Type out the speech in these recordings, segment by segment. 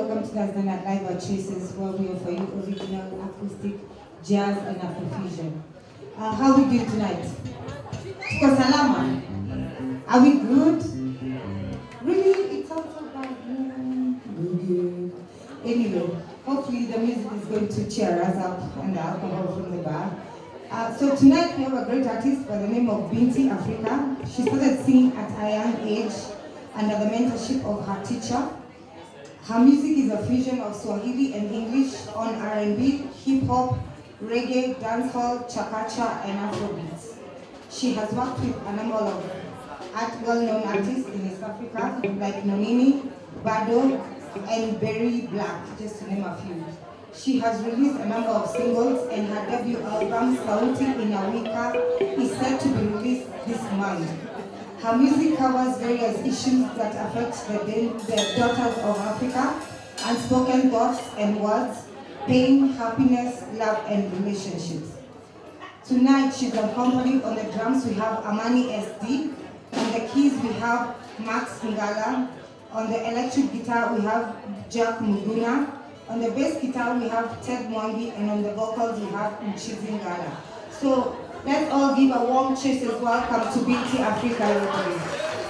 welcome to guys at Live at Choices, where we offer you original acoustic jazz and Afrofusion. How are we doing tonight? Tuko salama? Are we good? Really? It's also about good. Anyway, hopefully the music is going to cheer us up and the alcohol from the bar. So tonight we have a great artist by the name of Binti Afrika. She started singing at a young age under the mentorship of her teacher. Her music is a fusion of Swahili and English on R&B, hip-hop, reggae, dancehall, chakacha, and Afrobeats. She has worked with a number of well-known artists in East Africa, like Nonini, Bado, and Berry Black, just to name a few. She has released a number of singles, and her debut album, Sauti Inawika, is set to be released this month. Her music covers various issues that affect the daughters of Africa, unspoken thoughts and words, pain, happiness, love, and relationships. Tonight, she's accompanied on the drums. We have Amani SD. On the keys, we have Max Ngala. On the electric guitar, we have Jack Muguna. On the bass guitar, we have Ted Mwangi. And on the vocals, we have Mchizi Ngala. So let's all give a warm cheers as welcome to Binti Afrika, everybody.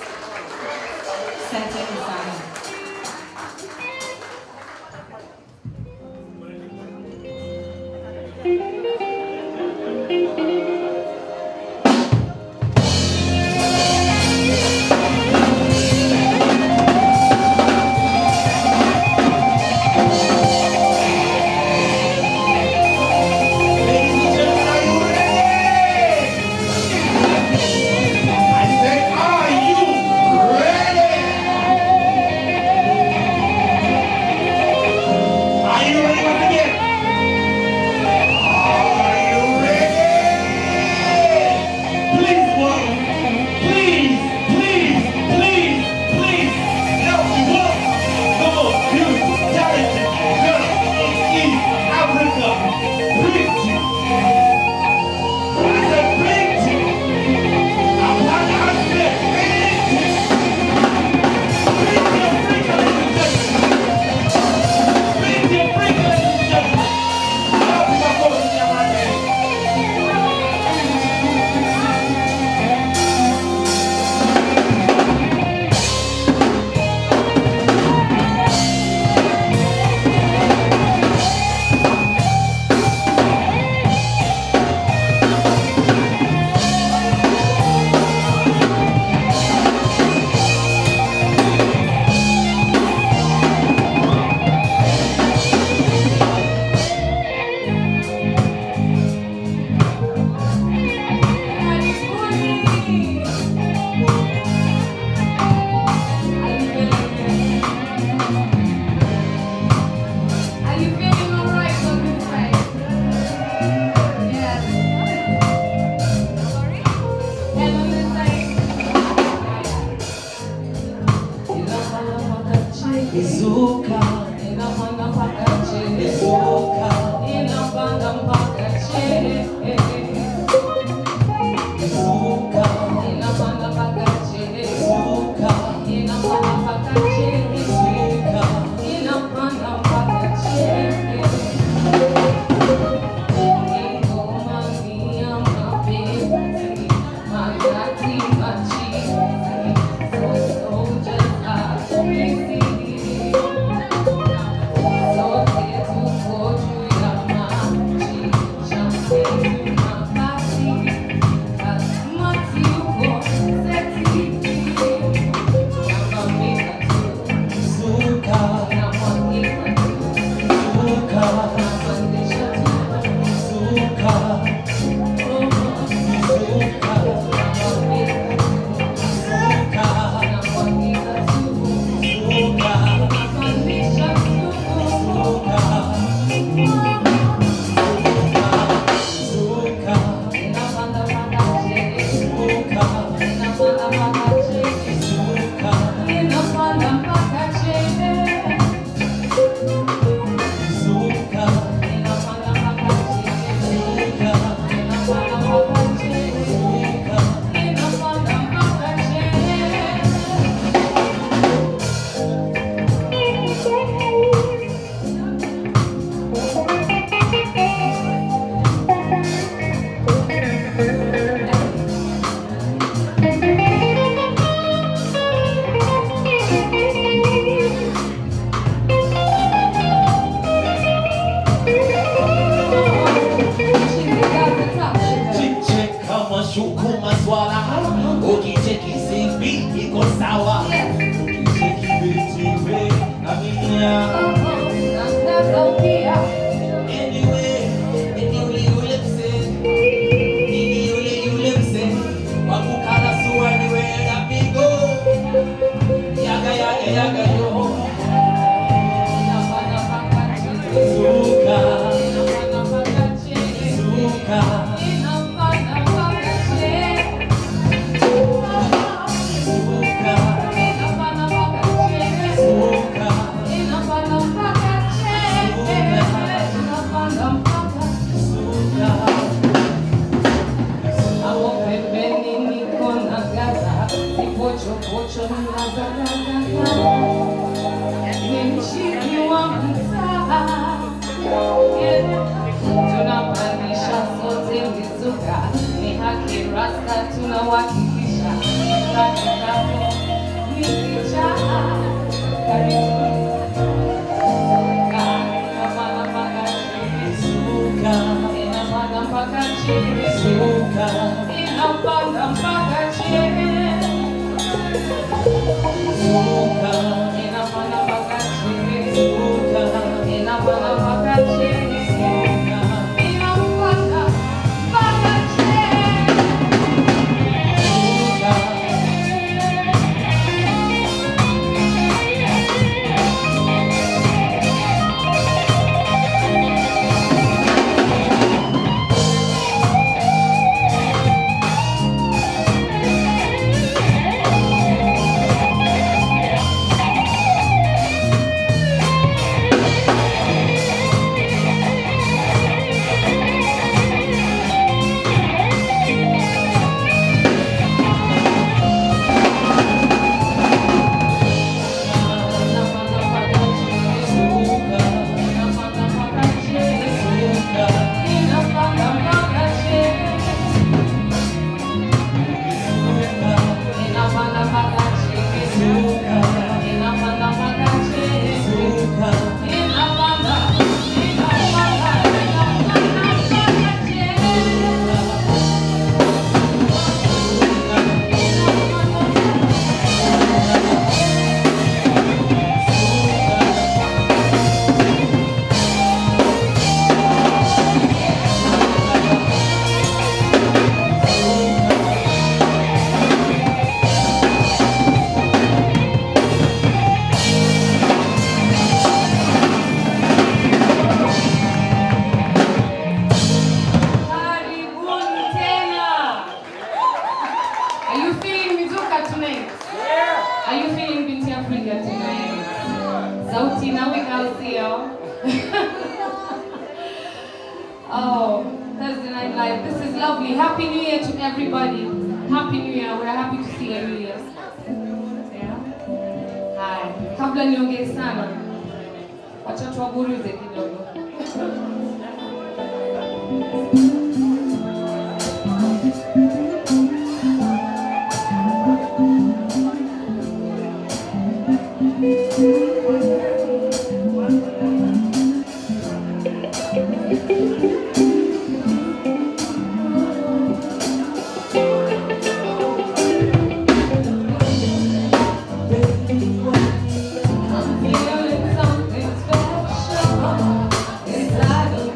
Center design. Are you feeling Binti Afrika tonight? Sauti na wikao. Oh, Thursday Night Live. This is lovely. Happy New Year to everybody. Happy New Year. We're happy to see you, New Year. Yeah. Hi. Kabla niongee sana, wacha tuwaburuze kidogo. Inside of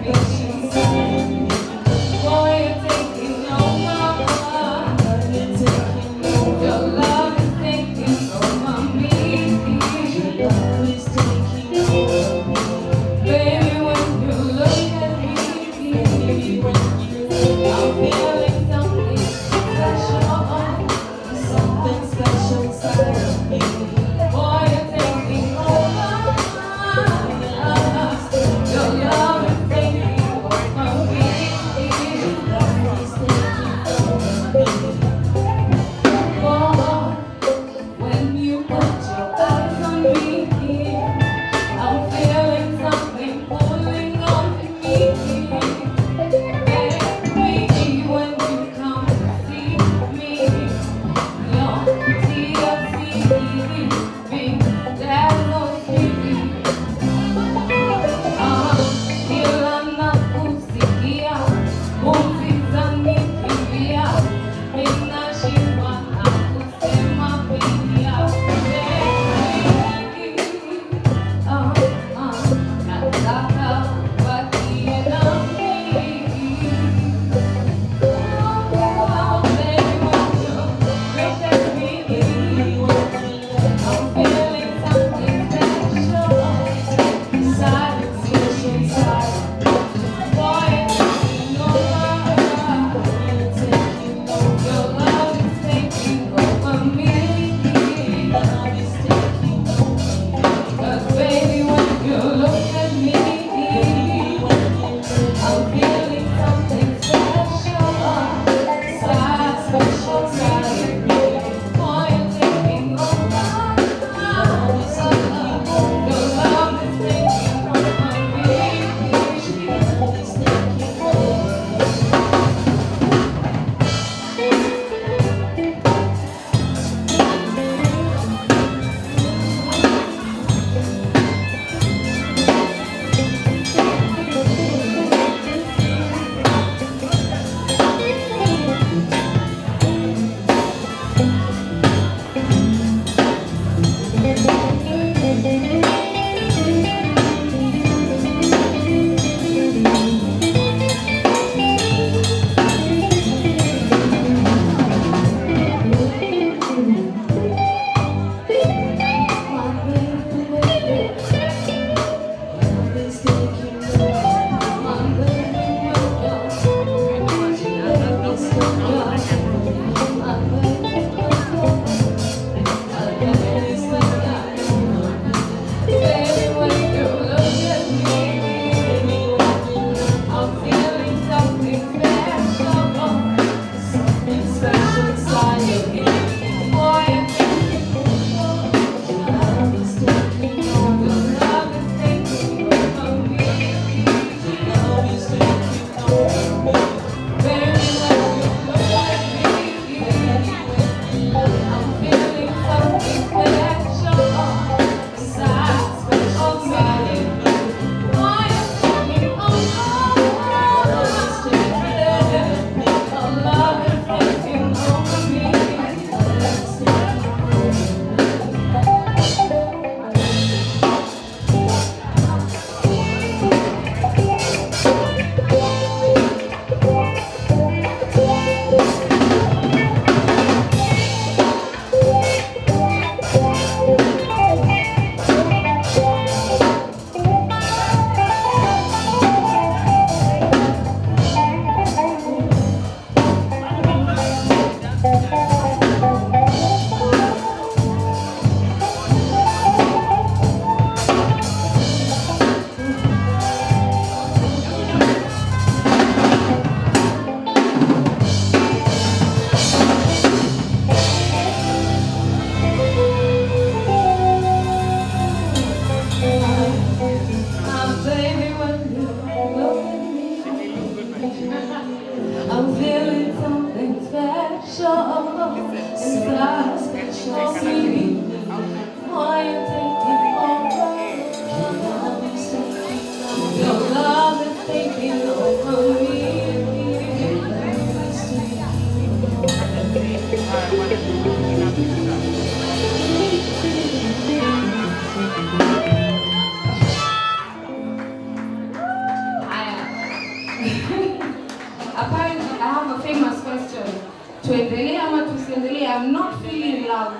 Apparently, I have a famous question. Tuendelee ama tusiendelee? I'm not feeling love.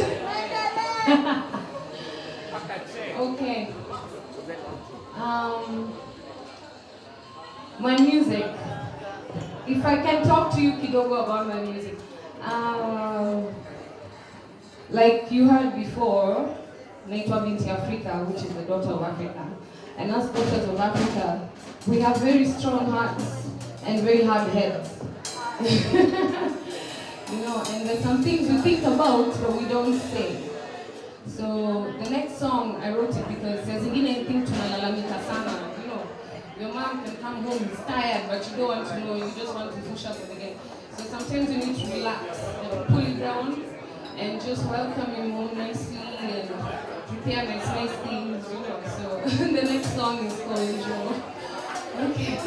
Okay. My music. If I can talk to you kidogo about my music. Like you heard before, naitwa Binti Afrika, which is the daughter of Africa. And us daughters of Africa, we have very strong hearts and very hard heads. You know, and there's some things we think about but we don't say. So the next song I wrote it because there's anything to tunalalamika sana. You know, your mom can come home, is tired, but you don't want to know, you just want to push up again. So sometimes you need to relax and pull it down and just welcome him home nicely and prepare nice things, you know. So the next song is called Joe. Okay.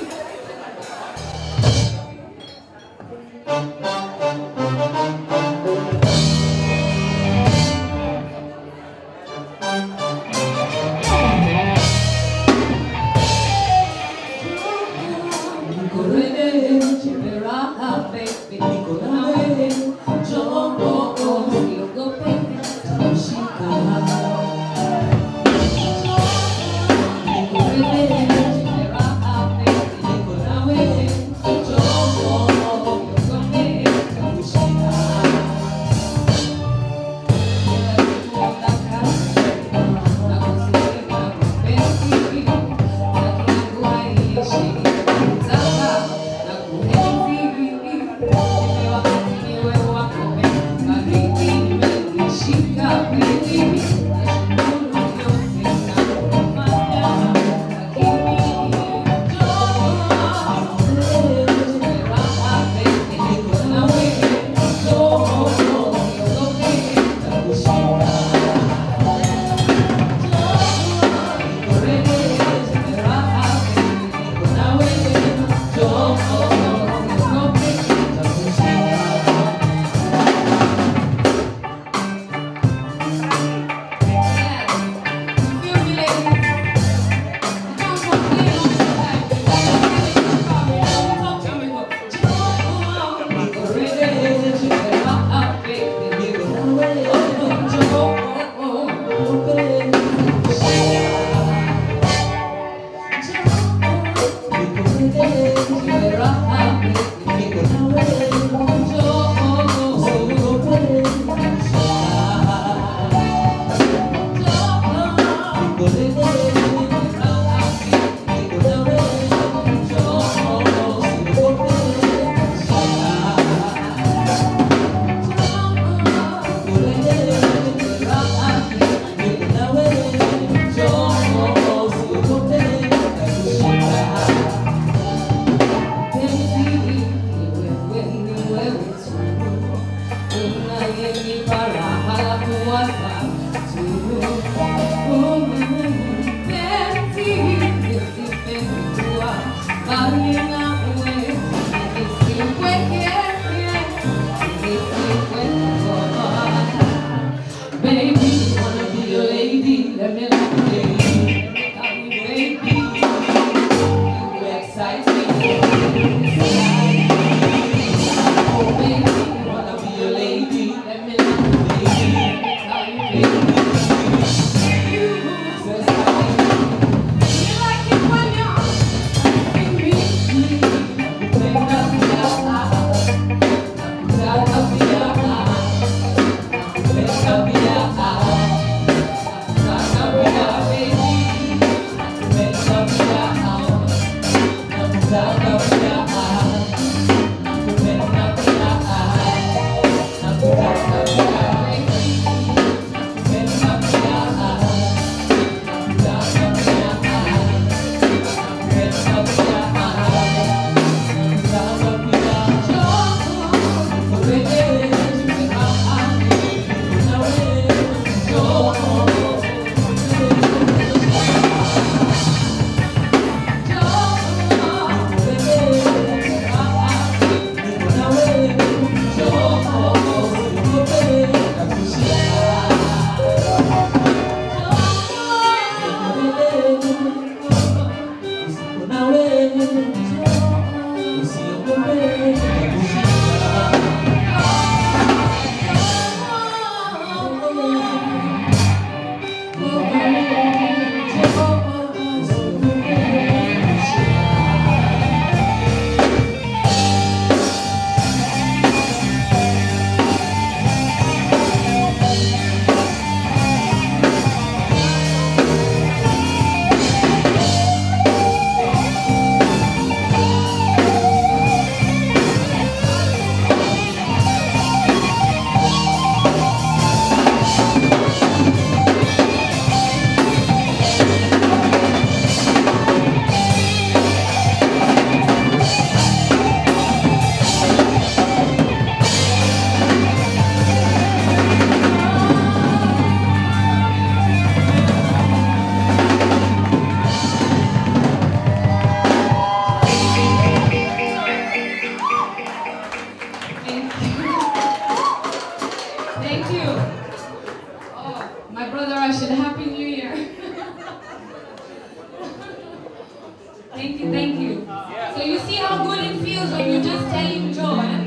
Thank you, thank you. So you see how good it feels when you just tell him Joe, eh?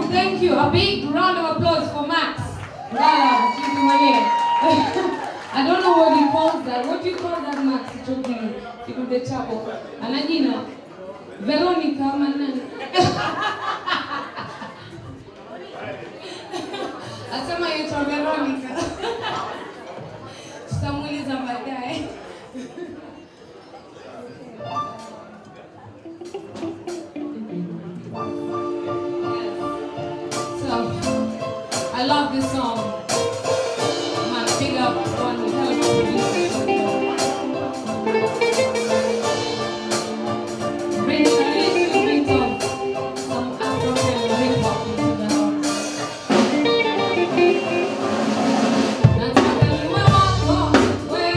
Thank you. A big round of applause for Max. Wow, she's my name. I don't know what he calls that. What do you call that, Max? Kikude chako. Anajina. Veronica manani. Asema yetu Veronica. Tutamuuliza baadaye. I love this song. My big up one who helped produce bring a little bit of some African hip hop into the house. That's what the mama where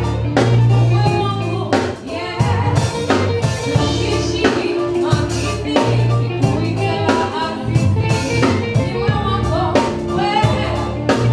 yeah. Tukishi makini kuikala asisi. Where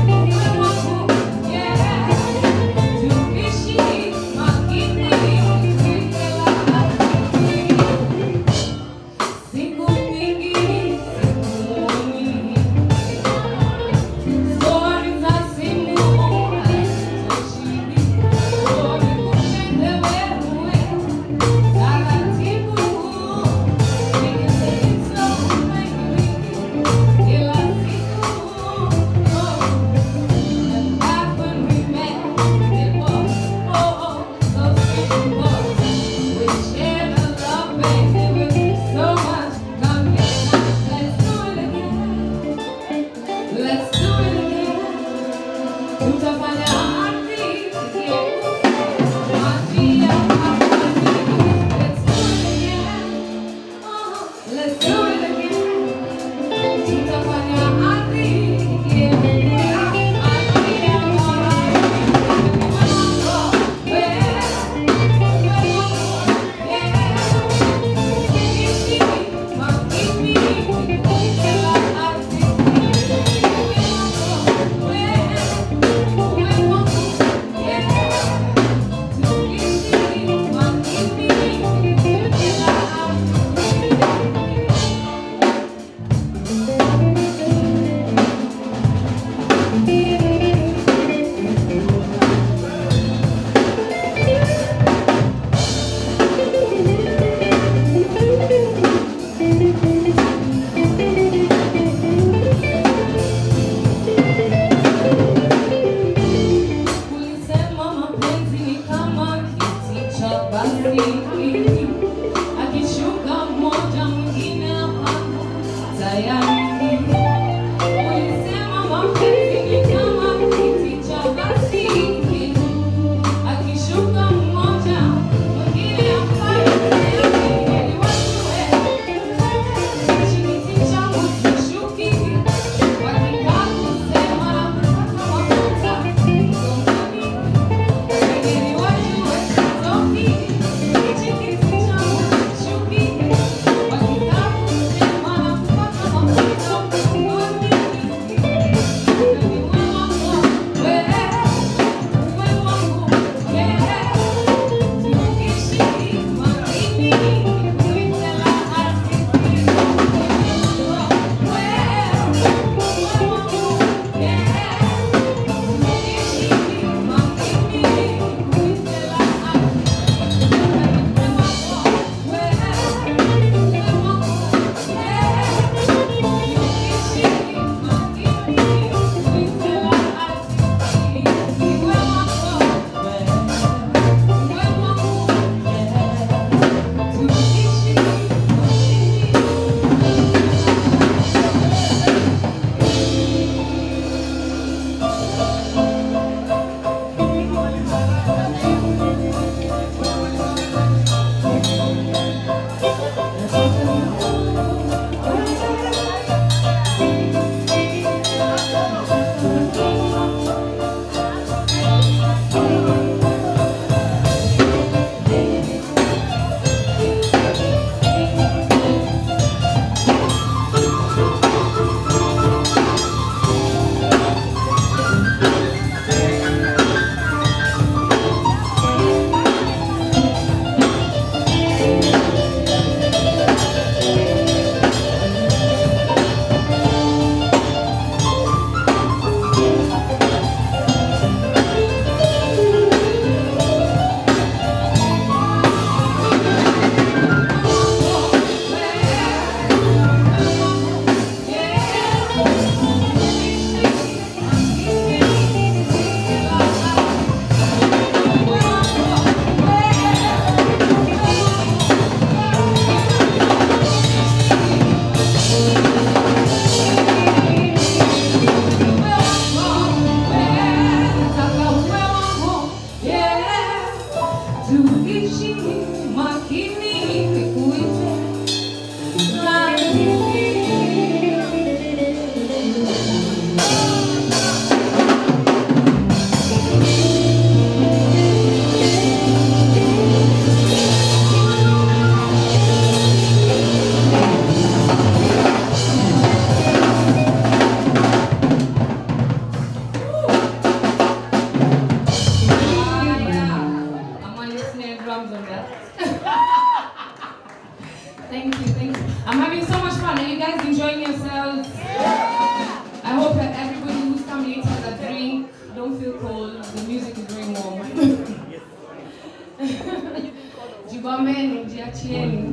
Simameni, jiachieni.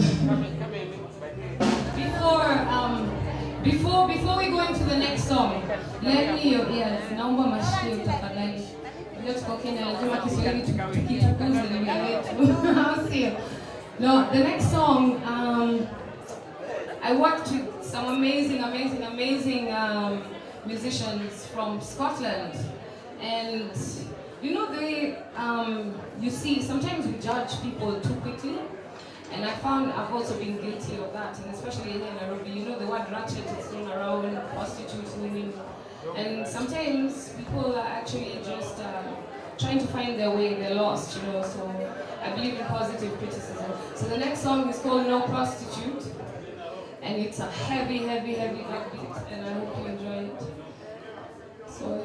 Before we go into the next song, let me your ears. Naomba mashikio tafadhali. Leo tuko Kenya, lazima Kiswahili tukitukuze lugha yetu. No, the next song, I worked with some amazing musicians from Scotland, and you know the way you see sometimes we judge people too quickly. And I found I've also been guilty of that, and especially here in Nairobi, you know the word ratchet is thrown around, prostitutes, women, and sometimes people are actually just trying to find their way, they're lost, you know, so I believe in positive criticism. So the next song is called No Prostitute, and it's a heavy beat, and I hope you enjoy it. So.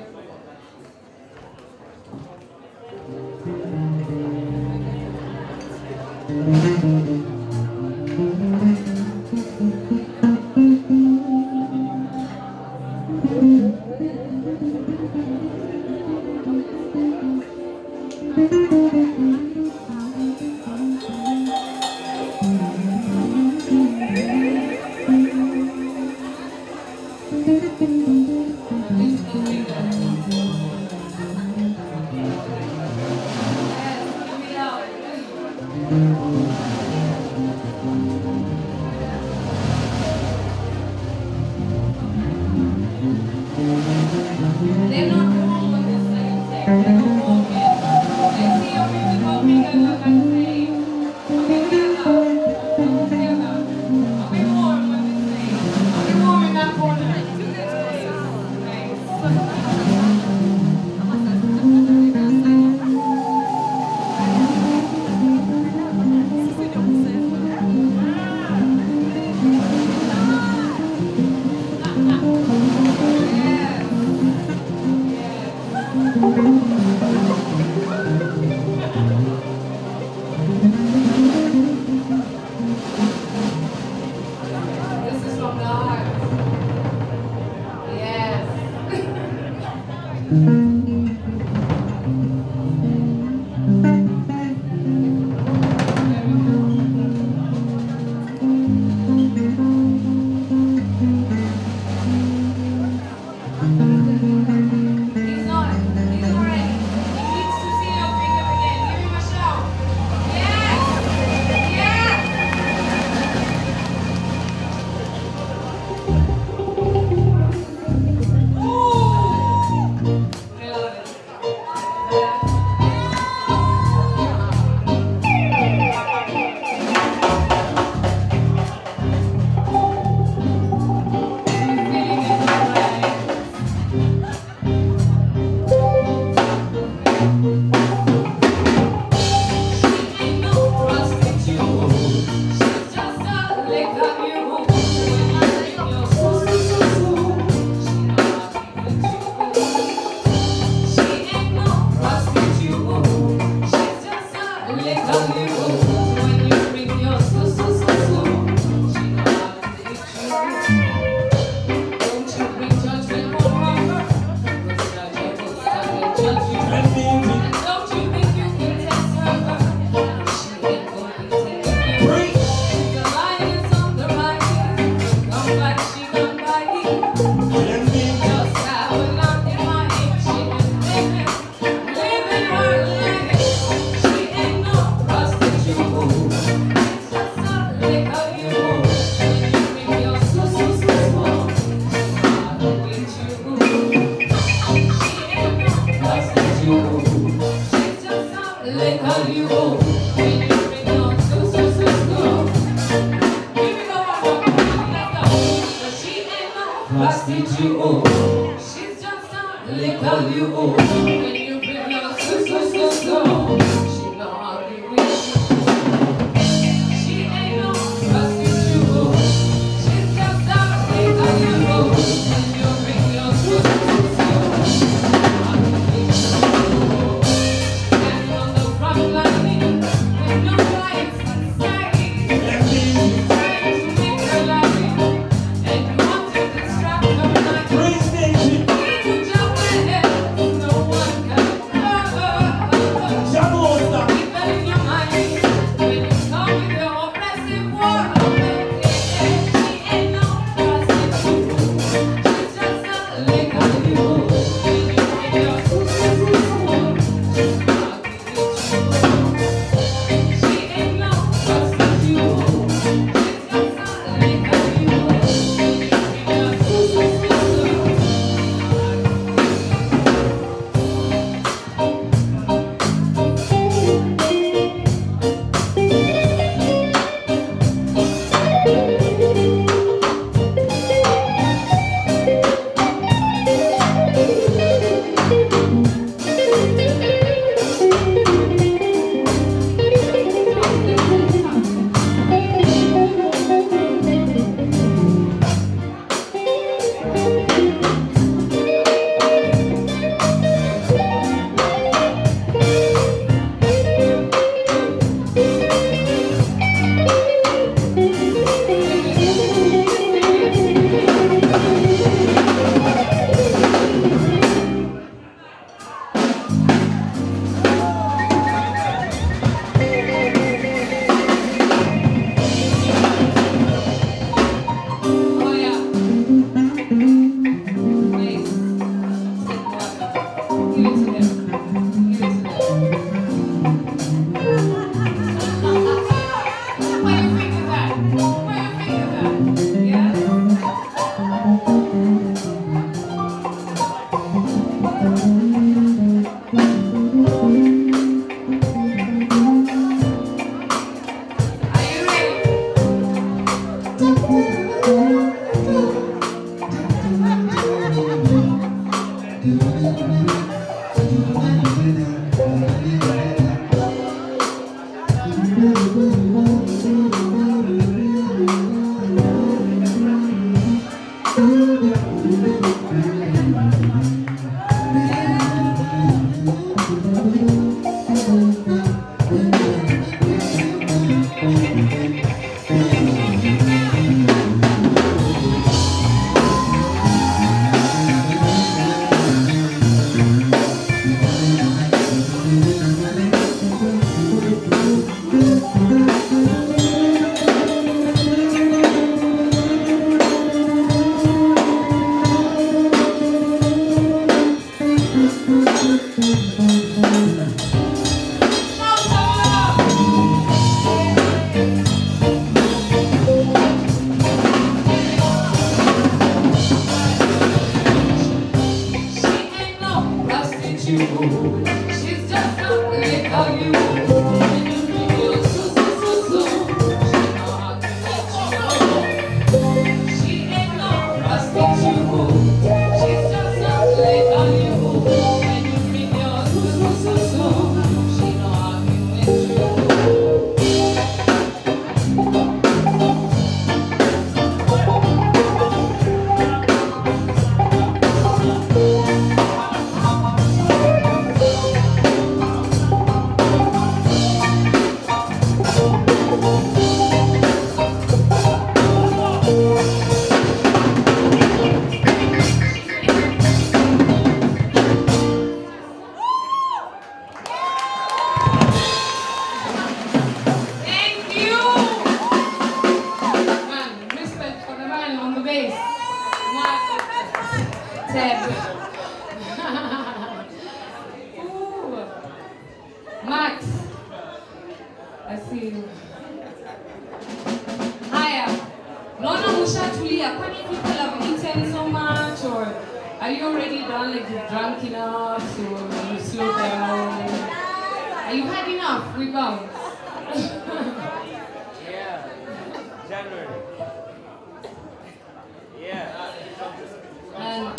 Keep it in your mind. Max, I see you. Haya, naona mshatulia. Kwani people have eaten so much, or are you already done? Like you've drunk enough, or you slow down? Are you had enough? Rebound. Yeah, January. Yeah. And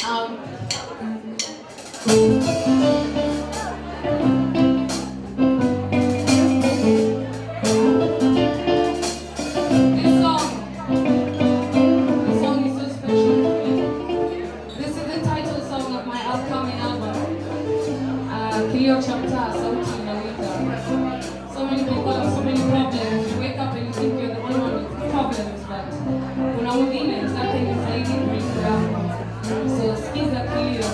so many people have so many problems. You wake up and you think you're the only one with problems, but kuna mwingine zake ni zaidi kuliko yako. So skiza kilio.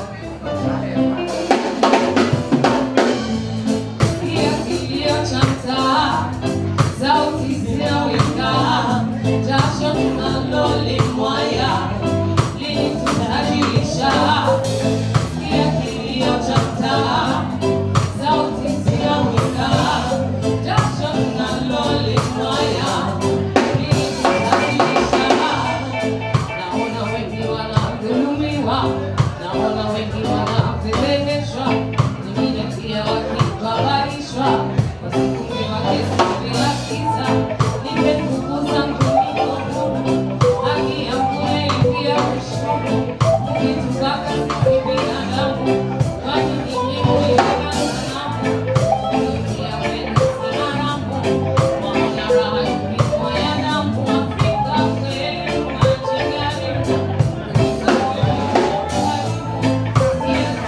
Sikia kilio cha mtaa, sauti zinawika, jasho tunalolimwaya, lini tutajirisha. Sikia kilio cha mtaa, sauti zinawika, jasho tunalolimwaya, lini tutajirisha. Naona wengi wanadhulumiwa, naona wengi wanafedheheshwa, wengine pia wakibabaishwa, wasikumiwa kesi bila kisa. Nimefukuza mkuniko, haki ya kuelekea ushuru, ukitubaka sisi binadamu, kwani ninyi kuiweka sanamu, dunia wenu sanamu, waona raha ikipikwa ya damu. Afrika kwenu machangani,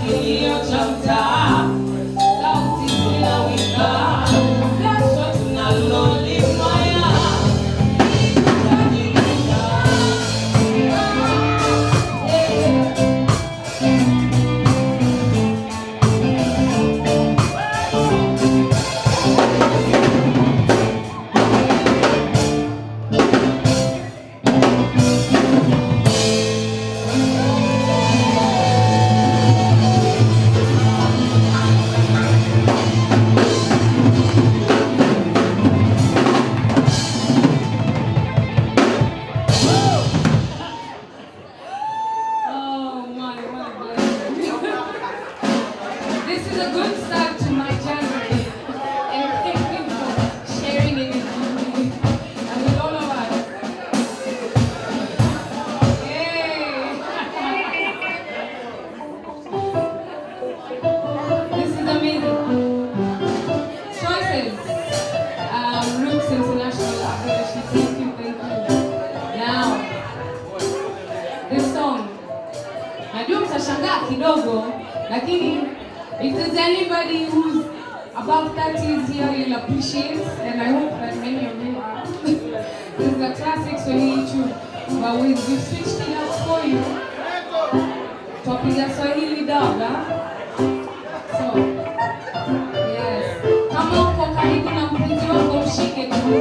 If there's anybody who's above 30s here, you'll appreciate, and I hope that many of you are. This is a classic Swahili tune, but we've switched it up for you. Topic of Swahili dub, So, yes. Kama uko karibu na mpenzi wako mshike tu.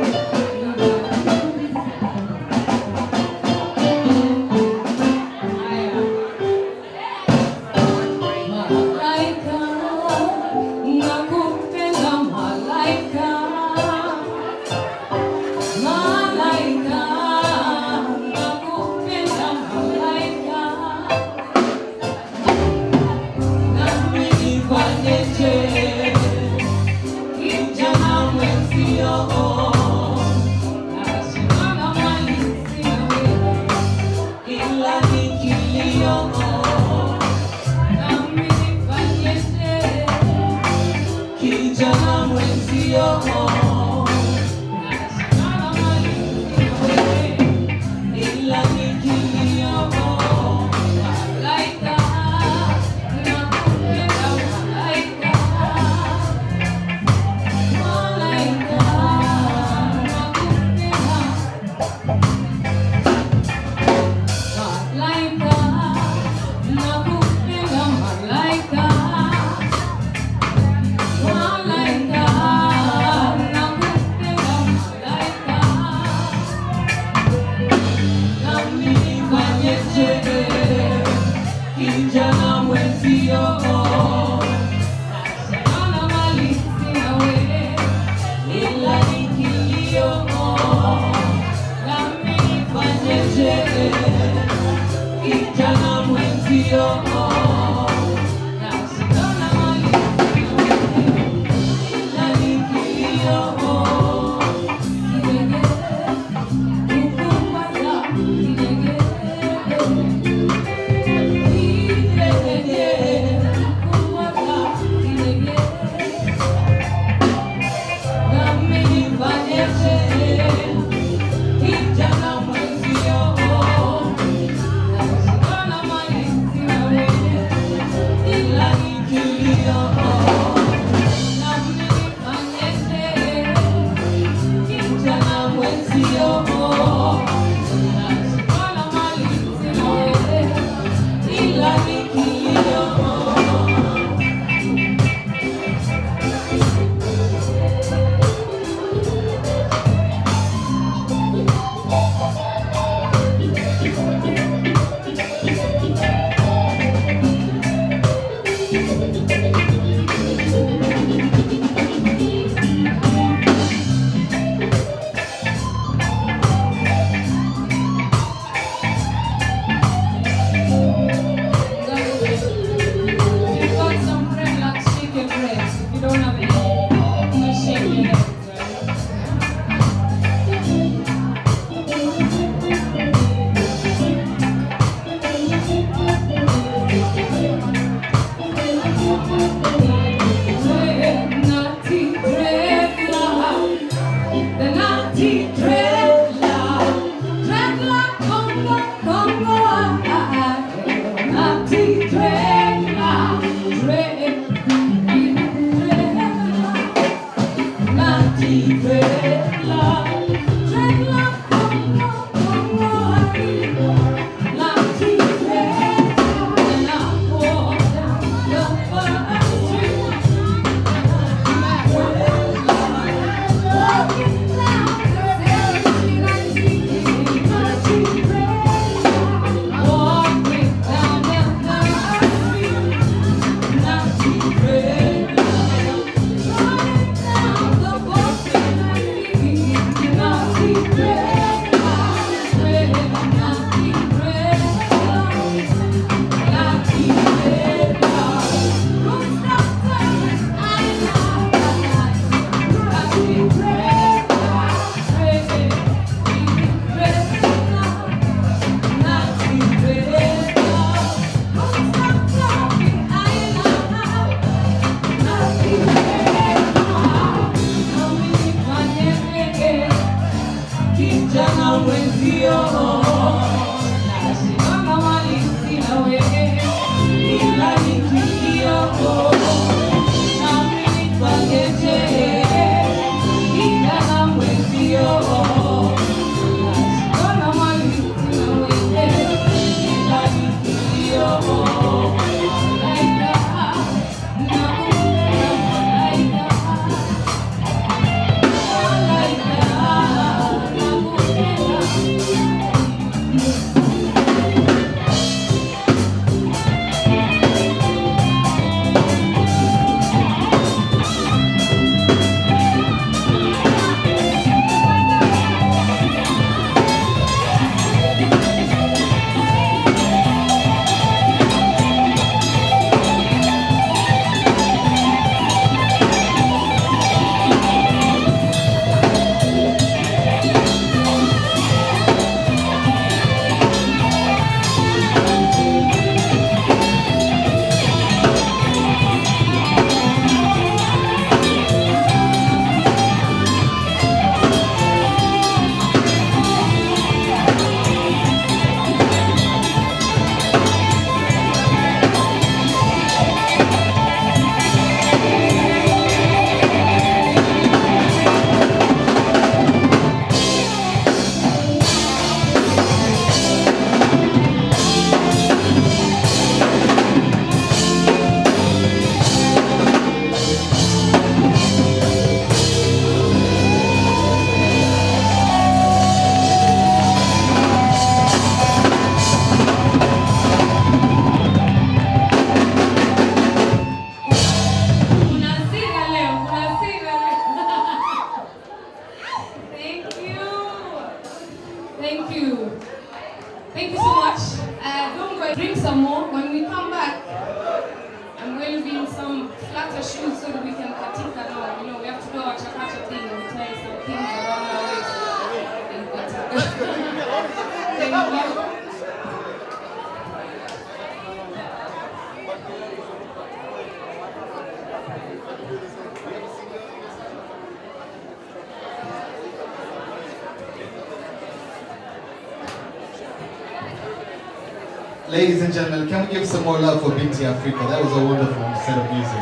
Ladies and gentlemen, can we give some more love for Binti Afrika? That was a wonderful set of music.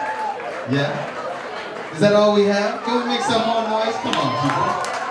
Yeah? Is that all we have? Can we make some more noise? Come on, people.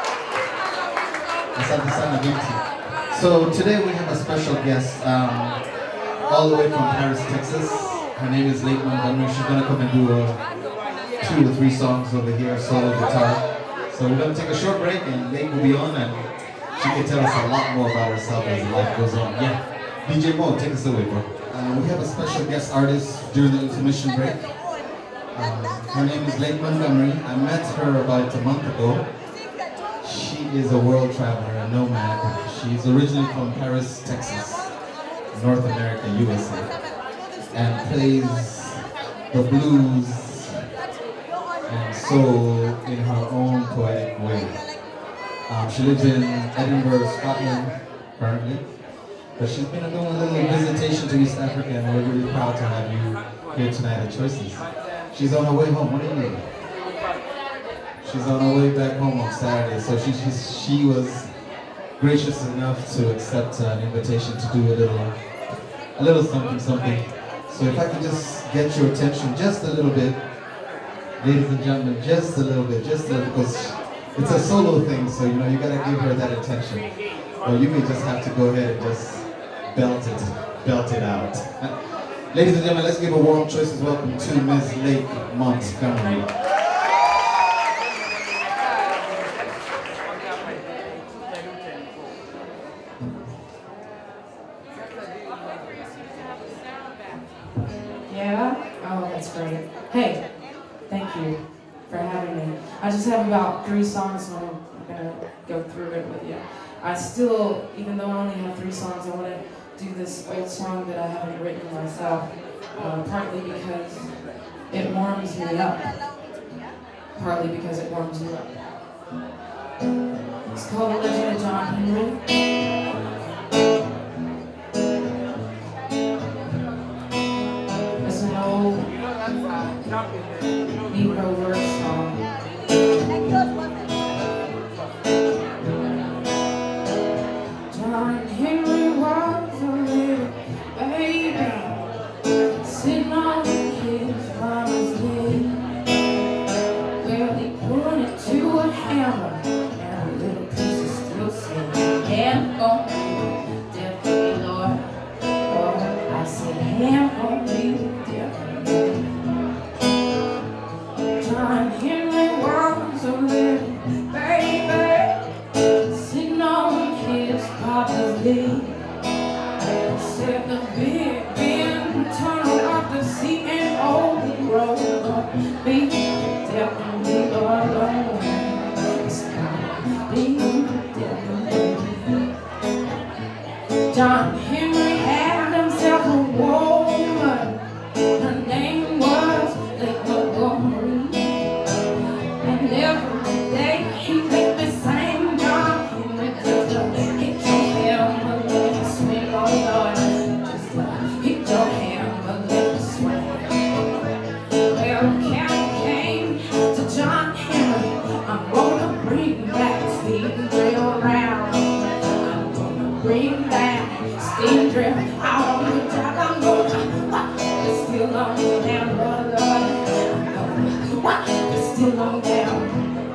Asante sana Binti. So today we have a special guest, all the way from Paris, Texas. Her name is Lake Montgomery. She's gonna come and do 2 or 3 songs over here, solo guitar. So we're gonna take a short break and Lake will be on and she can tell us a lot more about herself as life goes on. Yeah. DJ Mo, take us away, bro. We have a special guest artist during the intermission break. Her name is Lake Montgomery. I met her about a month ago. She is a world traveler, a nomad. She's originally from Paris, Texas, North America, USA, and plays the blues and soul in her own poetic way. She lives in Edinburgh, Scotland, currently. But she's been doing a little visitation to East Africa, and we're really proud to have you here tonight at Choices. She's on her way home. What do you mean? She's on her way back home on Saturday, so she was gracious enough to accept an invitation to do a little something. So if I could just get your attention just a little bit, ladies and gentlemen, just a little bit, because it's a solo thing, so you know you gotta give her that attention. Or you may just have to go ahead and just belt it out. Ladies and gentlemen, let's give a warm Choices welcome to Ms. Lake Montgomery. Yeah? Oh, that's great. Hey, thank you for having me. I just have about 3 songs, so I'm gonna go through it with you. I still, even though I only have 3 songs, I want to do this old song that I haven't written myself, partly because it warms me up, partly because it warms you up. It's called The Legend of John Henry. It's an old Negro verse song. John Henry was a little baby sitting on his mama's knee. Well, he put it to a hammer and a little piece of steel said, "Hand on me, definitely, Lord." Oh, I said, "Hand on me, definitely." John Henry was a little baby sitting on his papa's knee. Said the big Ben turned off the seat and old rolled up me. Definitely alone. It's gotta be definitely. John Henry had himself a woman. Her name was Lake Montgomery. And every day he made me sing John Henry just to hit your hammer, let it swing, oh Lord. Just to hit your hammer, let it swing. Well, Cat came to John Henry. I'm gonna bring back steam drill round. I'm gonna bring back steam drill out on the job. I'm gonna it's still on down, brother. It's still on down.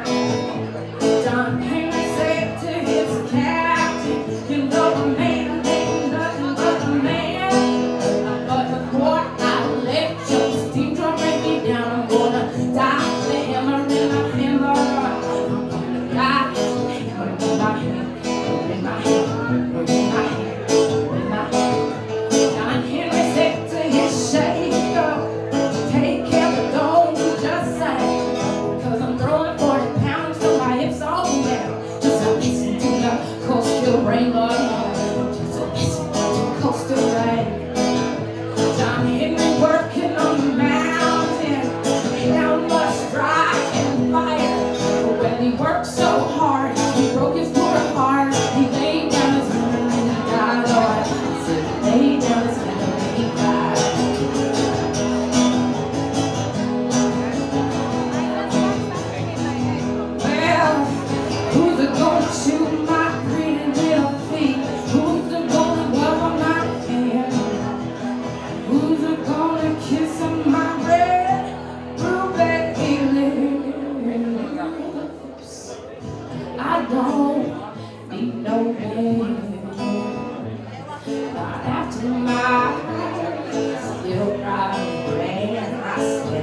John Henry said to his captain, "You know a man ain't nothing but a man. But before I let your steam drum break me down, I'm gonna die the hammer in my hand, Lord. I'm gonna die the hammer in my hand, in my hand, in my hand, in my hand." John Henry said to his shaker, "Take care, but don't just say, 'cause I'm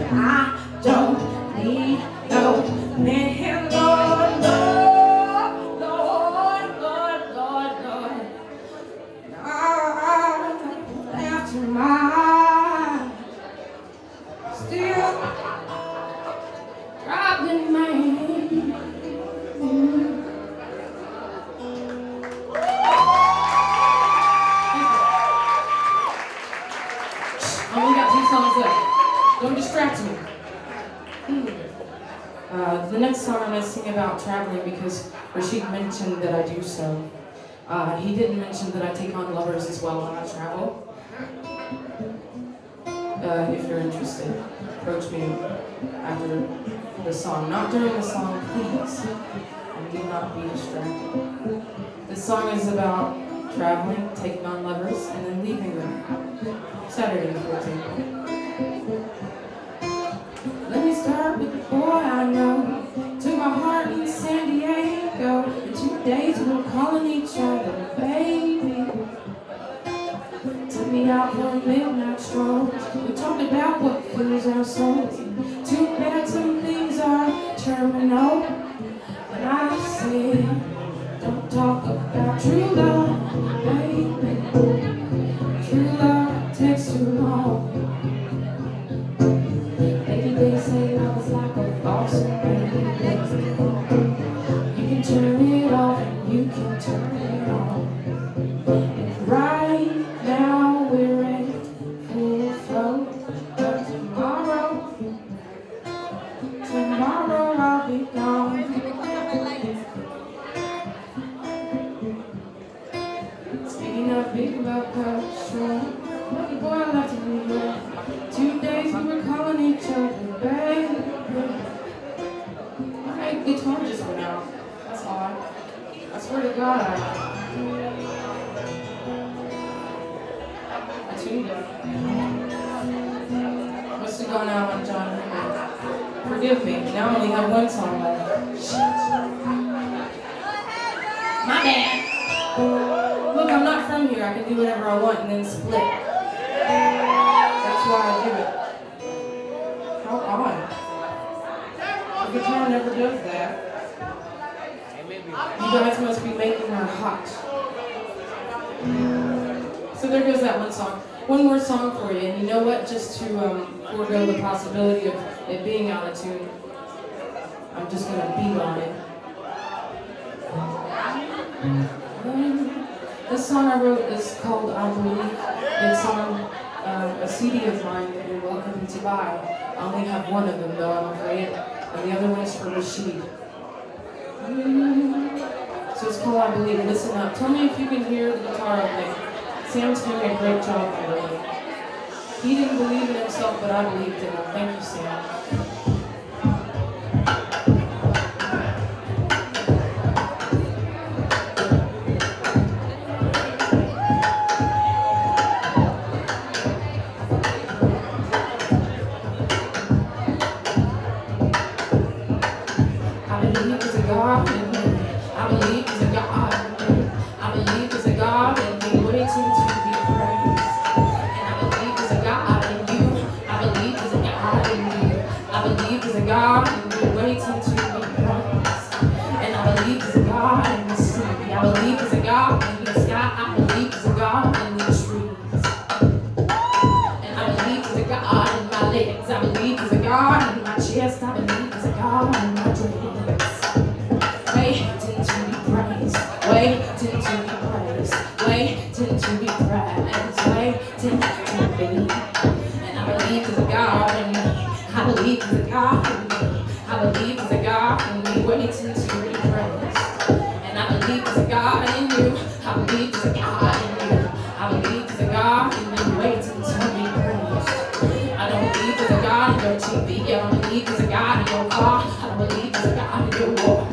I don't need no man, Lord, Lord, Lord, Lord, Lord, Lord. After my still driving man. I only got 2 songs left. Don't distract me. The next song I'm going to sing about traveling because Rashid mentioned that I do so. He didn't mention that I take on lovers as well when I travel. If you're interested, approach me after the song. Not during the song, please. And do not be distracted. This song is about traveling, taking on lovers, and then leaving them. Saturday, for example. Let me start with the boy I know. Took my heart in San Diego. In 2 days we were calling each other baby. Took me out for a midnight stroll. We talked about what fills our souls. Too bad some things are terminal. But I said, don't talk about true love, baby. True love takes too long. Maybe they say love is like a faucet, baby. You can turn it off and you can turn it on. And right now we're in full flow. But tomorrow I'll be gone. Speaking of big love control, lucky boy I left in New York. 2 days we were calling each other baby. My guitar just went out. That's odd. I swear to God I tuned it. Must have gone out on John Henry. Forgive me. Now I only have 1 song left. Shit. My bad. Look, I'm not from here. I can do whatever I want and then split. That's why I do it. How odd. The guitar never does that. You guys must be making her hot. So there goes that 1 song. 1 more song for you, and you know what? Just to forego the possibility of it being out of tune, I'm just going to beat on it. This song I wrote is called I Believe. It's on a CD of mine that you're welcome to buy. I only have 1 of them though, I'm afraid, and the other one is for Rashid. So it's called I Believe. Listen up. Tell me if you can hear the guitar opening. Sam's doing a great job for me. He didn't believe in himself, but I believed in him. Thank you, Sam. I believe there's a God in me. I believe there's a God in me. I believe there's a God in me waiting to be praised. And I believe there's a God in you. I believe there's a God in you. I believe there's a God in you waiting to be praised. And I believe there's a God in the sea. I believe there's a God in the sky. I believe there's a God in the trees. And I believe there's a God in my legs. I believe there's a God in my chest. I believe there's a God in my dreams. Waiting to be praised. Waiting to be praised. Waiting to be praised. Waiting to be. And I believe there's a God in me. I believe there's a God in me. I believe there's a God in me waiting to be praised. And I believe there's a God in you. I believe there's a God in you. I believe there's a God in me waiting to be praised. I don't believe there's a God in your TV. I don't believe there's a God in your car. I don't believe there's a God in your war.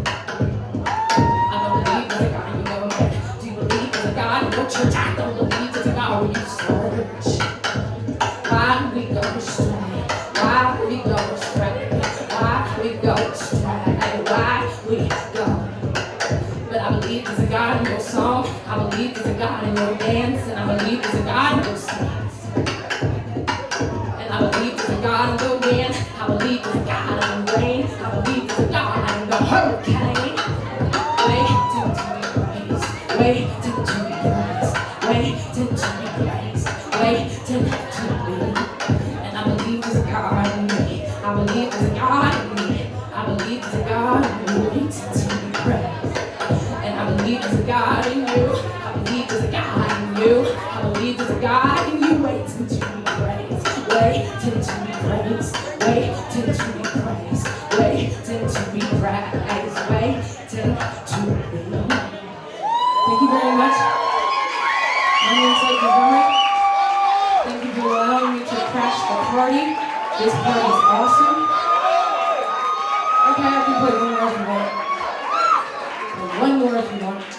I don't believe there's a God in your head. Do you believe there's a God in your church? I don't believe there's a God when you search. Why do we go astray? Why do we go astray? Why do we go astray? Why we go? But I believe there's a God in your song. I believe there's a God in your dance. And I believe there's a God in your scenes. And I believe there's a God in the wind. I believe there's a God in the rain. I believe there's a God in the hurricane. Waiting to be praised. Waiting to be praised. Waiting to be praised. Waiting to be. And I believe there's a God in me. I believe there's a God in me. I believe there's a God in me. Waiting to be praised. And I believe there's a God in you. I believe there's a God in you. I believe there's a God in you. Waiting to be praised. Waiting to be praised. Waiting to be praised. Waiting to be praised. Waiting to be. Thank you very much. My name is Swahili Jazz. Thank you for allowing me to crash the party. This party is awesome. Okay, I can play one more if you want. One more if you want.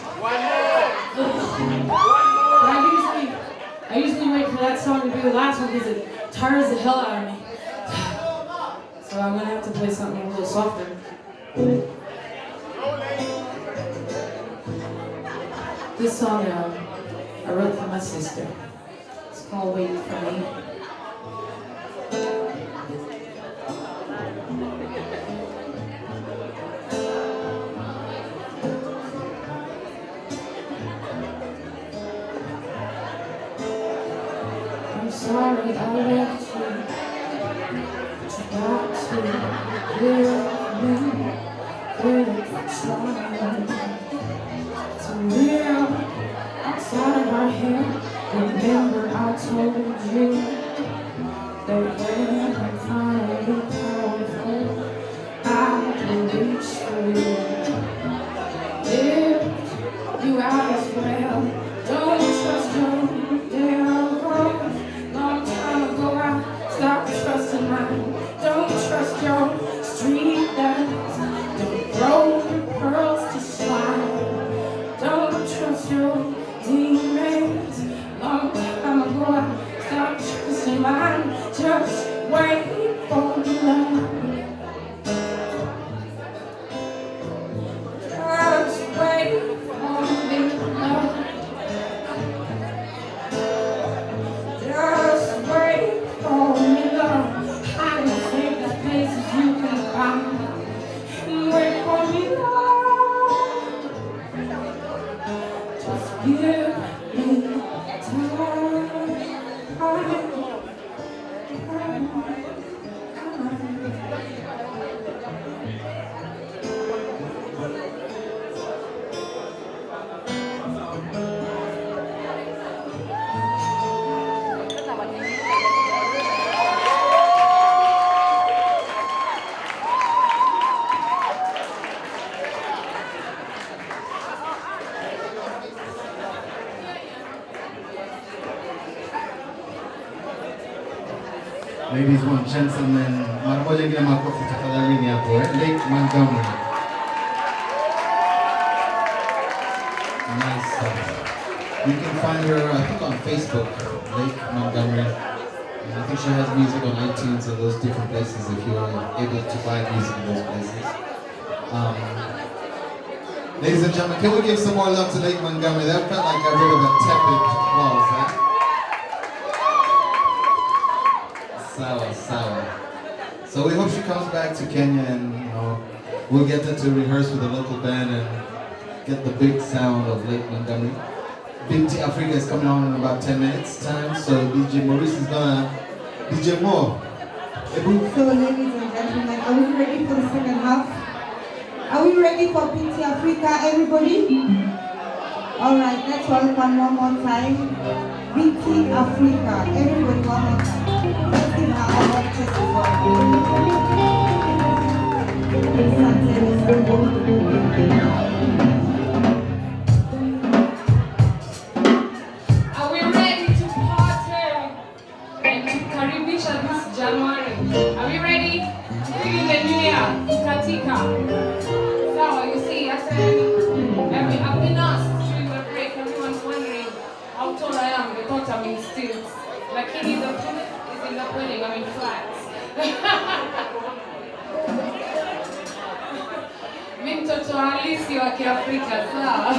But I usually wait for that song to be the last one because it tires the hell out of me. So I'm gonna have to play something a little softer. This song I wrote for my sister. It's called Waiting for Me. I'm sorry I left you, but you got to live with me. We're trying to live outside of our head. Remember I told you that when I'm finally powerful, I can reach for you. Lift you out as well. Don't trust your damn growth. Long time ago I stopped trusting mine. Don't trust your street dance. Don't throw your pearls to slide. Don't trust your demons. Long time ago I stopped trusting mine. Just wait for love. Just wait for me, love. Just wait for me, love. I can think the places you can find. Wait for me, love. Just give me time. Ladies and gentlemen, mara moja ingine makofi tafadhalini hapo, Lake Montgomery. Nice. You can find her, I think, on Facebook, Lake Montgomery. And I think she has music on iTunes and those different places if you're able to buy music in those places. Ladies and gentlemen, can we give some more love to Lake Montgomery? That felt like a bit of a tepid applause, huh? Sawa. So we hope she comes back to Kenya and we'll get her to rehearse with the local band and get the big sound of Lake Montgomery. Binti Afrika is coming on in about 10 minutes time, so DJ Maurice is gonna DJ Mo. So ladies and gentlemen, are we ready for the second half? Are we ready for Binti Afrika, everybody? Alright, let's welcome one more time Binti Afrika. Everybody one more time. Let's give her a hot chest as Are we ready to party and to karibisha this January? Are we ready? In the new year, katika. So you see, I said, I've been asked during the break. Everyone's wondering how tall I am. They thought I'm in stilts. Lakini the proof is in the pudding. I'm in flats. Mimi mtoto halisi wa Kiafrika, sawa?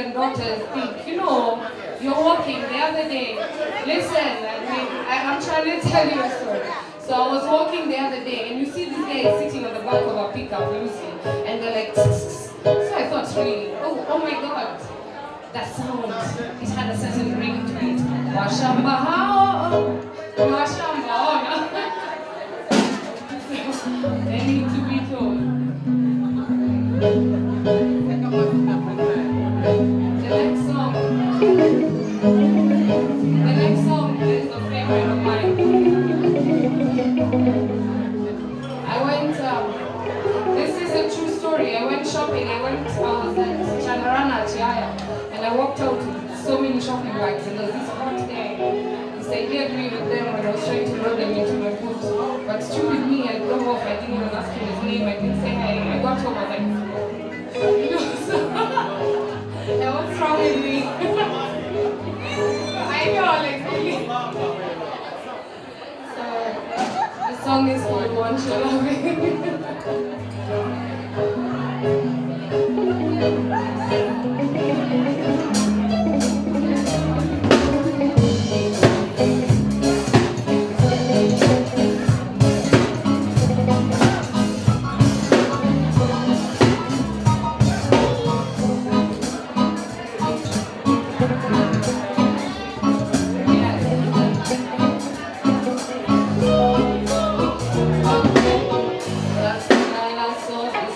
and daughters think, you know, you're walking the other day. Listen, I'm trying to tell you a story. So I was walking the other day, and you see this guy sitting on the back of a pickup, Lucy, and they're like, tss, tss. So I thought, really, oh my God, that sound, it had a certain ring to it. Washamba hao, washamba ona. They need to be told. The next song is a favorite of mine. I went, this is a true story. I went shopping. I was at Chandarana, Chiaya, and I walked out with so many shopping bags, and there was this hot day. This idea agreed with them when I was trying to load them into my boot. But stupid me, I drove off. I didn't even ask him his name. I didn't say hi. I got home. I was like, you know, so what's wrong with me? I know, like, really. So, the song is called Want Your Loving. That's when I saw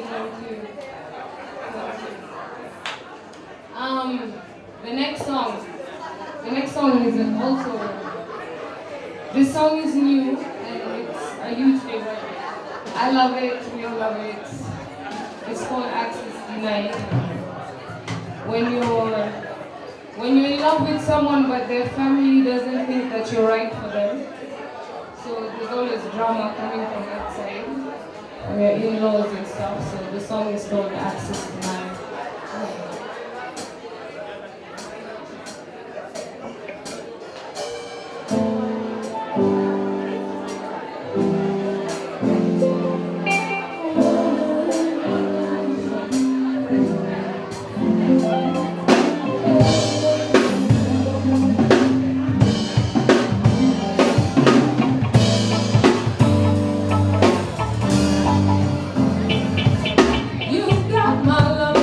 Thank you. The next song is also, this song is new and it's a huge favorite. I love it, we all love it. It's called Access Denied. When you're in love with someone but their family doesn't think that you're right for them. So there's always drama coming from that side. Or your in-laws and stuff. So the song is called Access Denied. You got my love.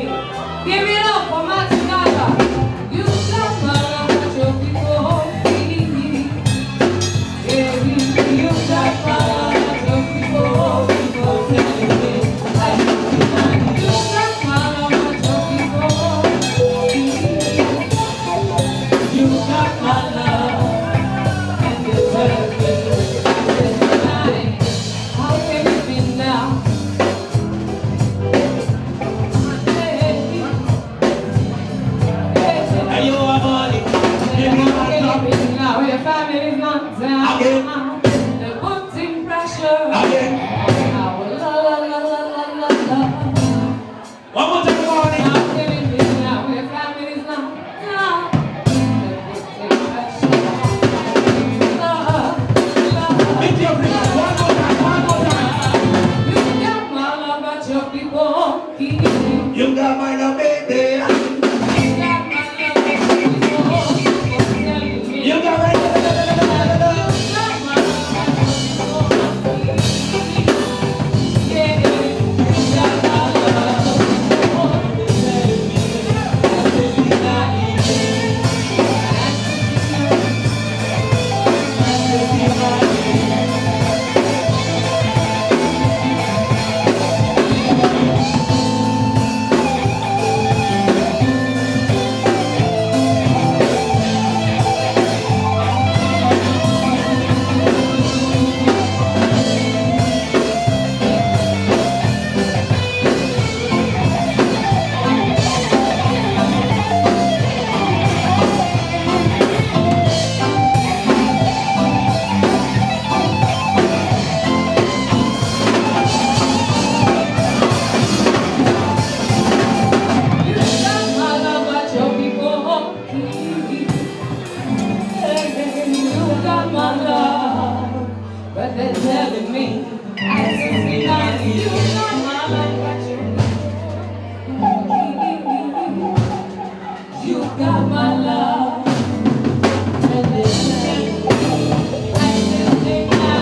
Give it up for Martin Gaga. You got my love, but your people need me. Yeah, you got my love, but your people telling me. You got my love, but your people need me. You got my love, and you tell me. How can you be now? Now your family's not down. They're putting pressure. Now, la la la la la la la. One more time, morning. How can it be now? Your family's not down. They're putting pressure. La la. Binti Afrika, one more time. You got my love, but your people keep me. You got my love, baby. You got my love, but your people telling me. You got my love. But they're telling me I just be like you got my love, but you got my love, and they're telling me I just be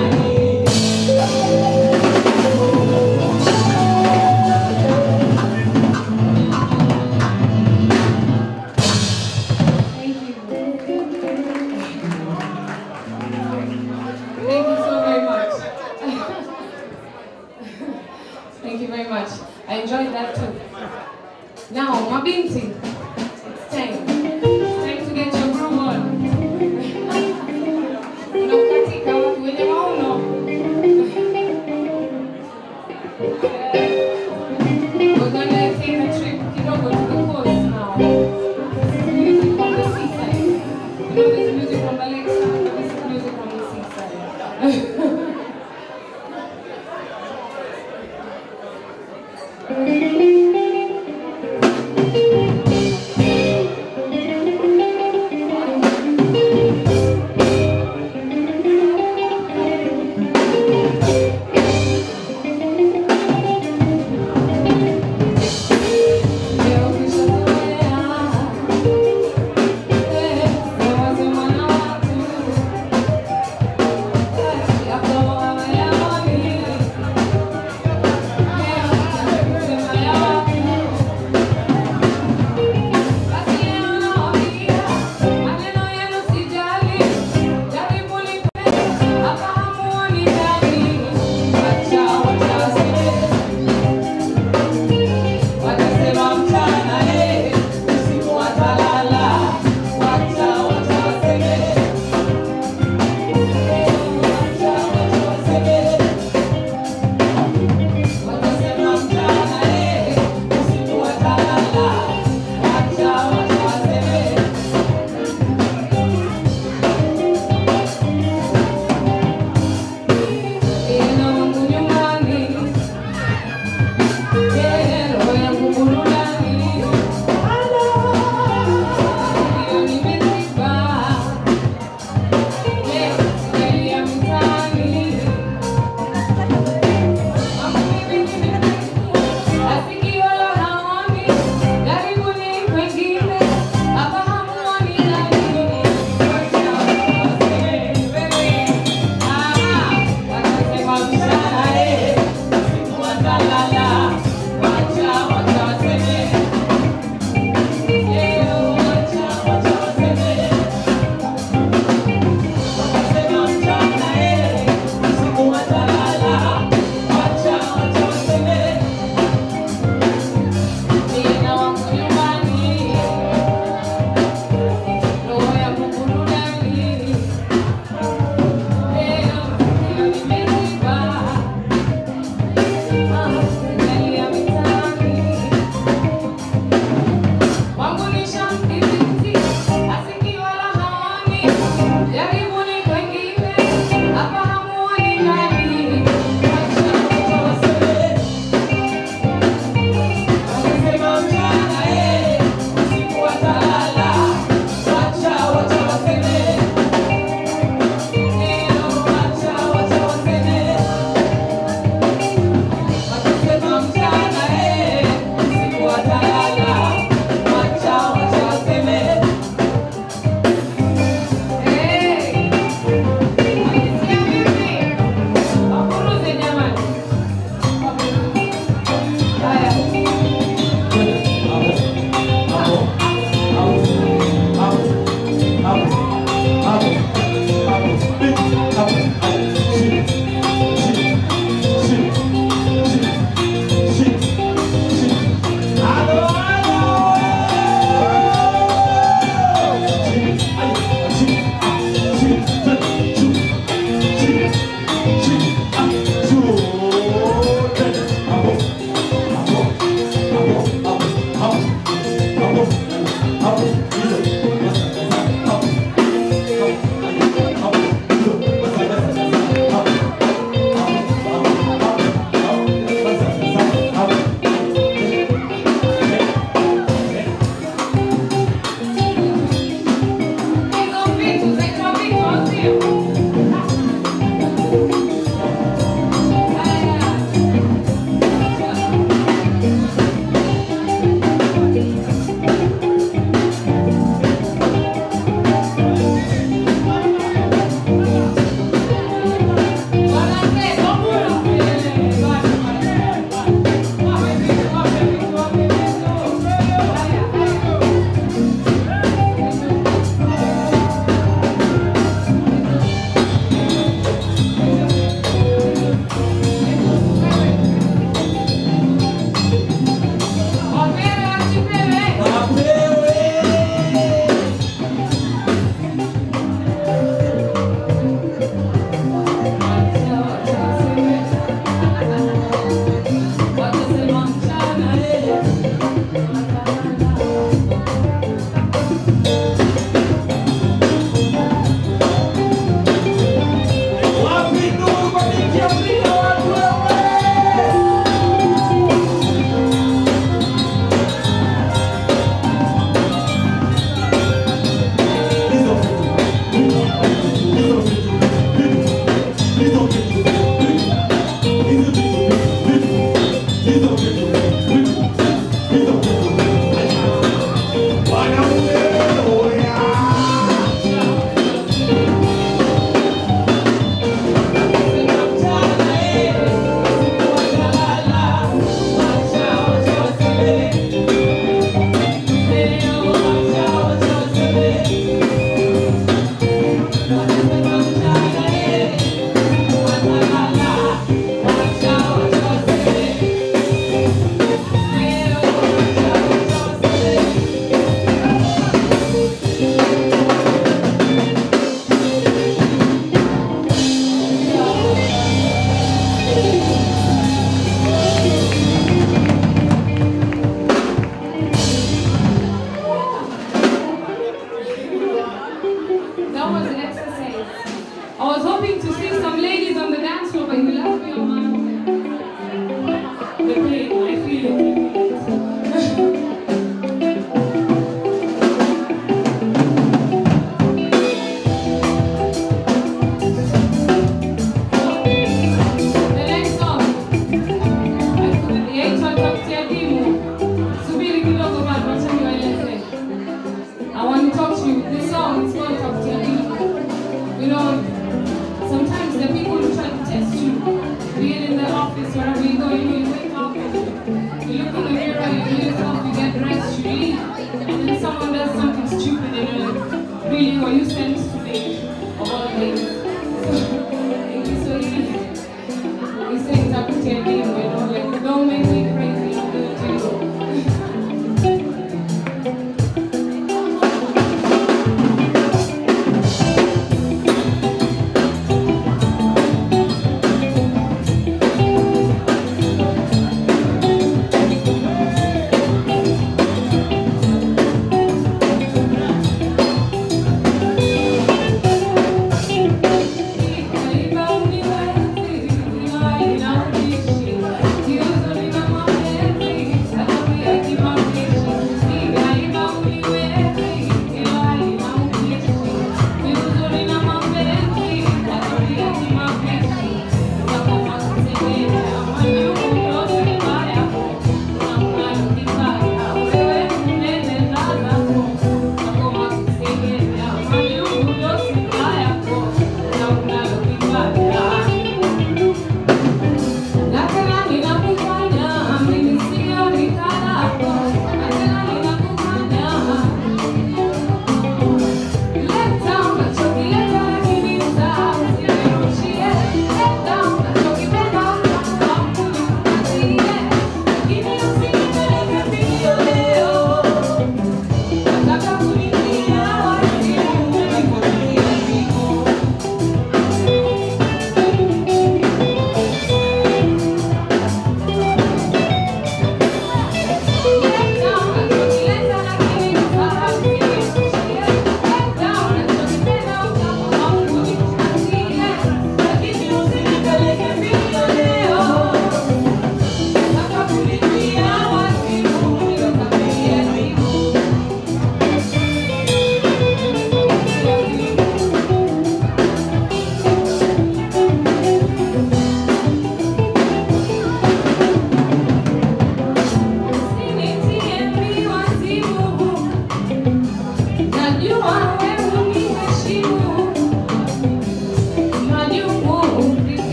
Thank you so very much. Thank you very much. I enjoyed that too. Now, Mabinti, it's time. It's time to get your groove on. Unakatika watu wenye maono. We're gonna take a trip kidogo to the coast now. Music from the seaside. You know this music from the lakeside, this is music from the seaside.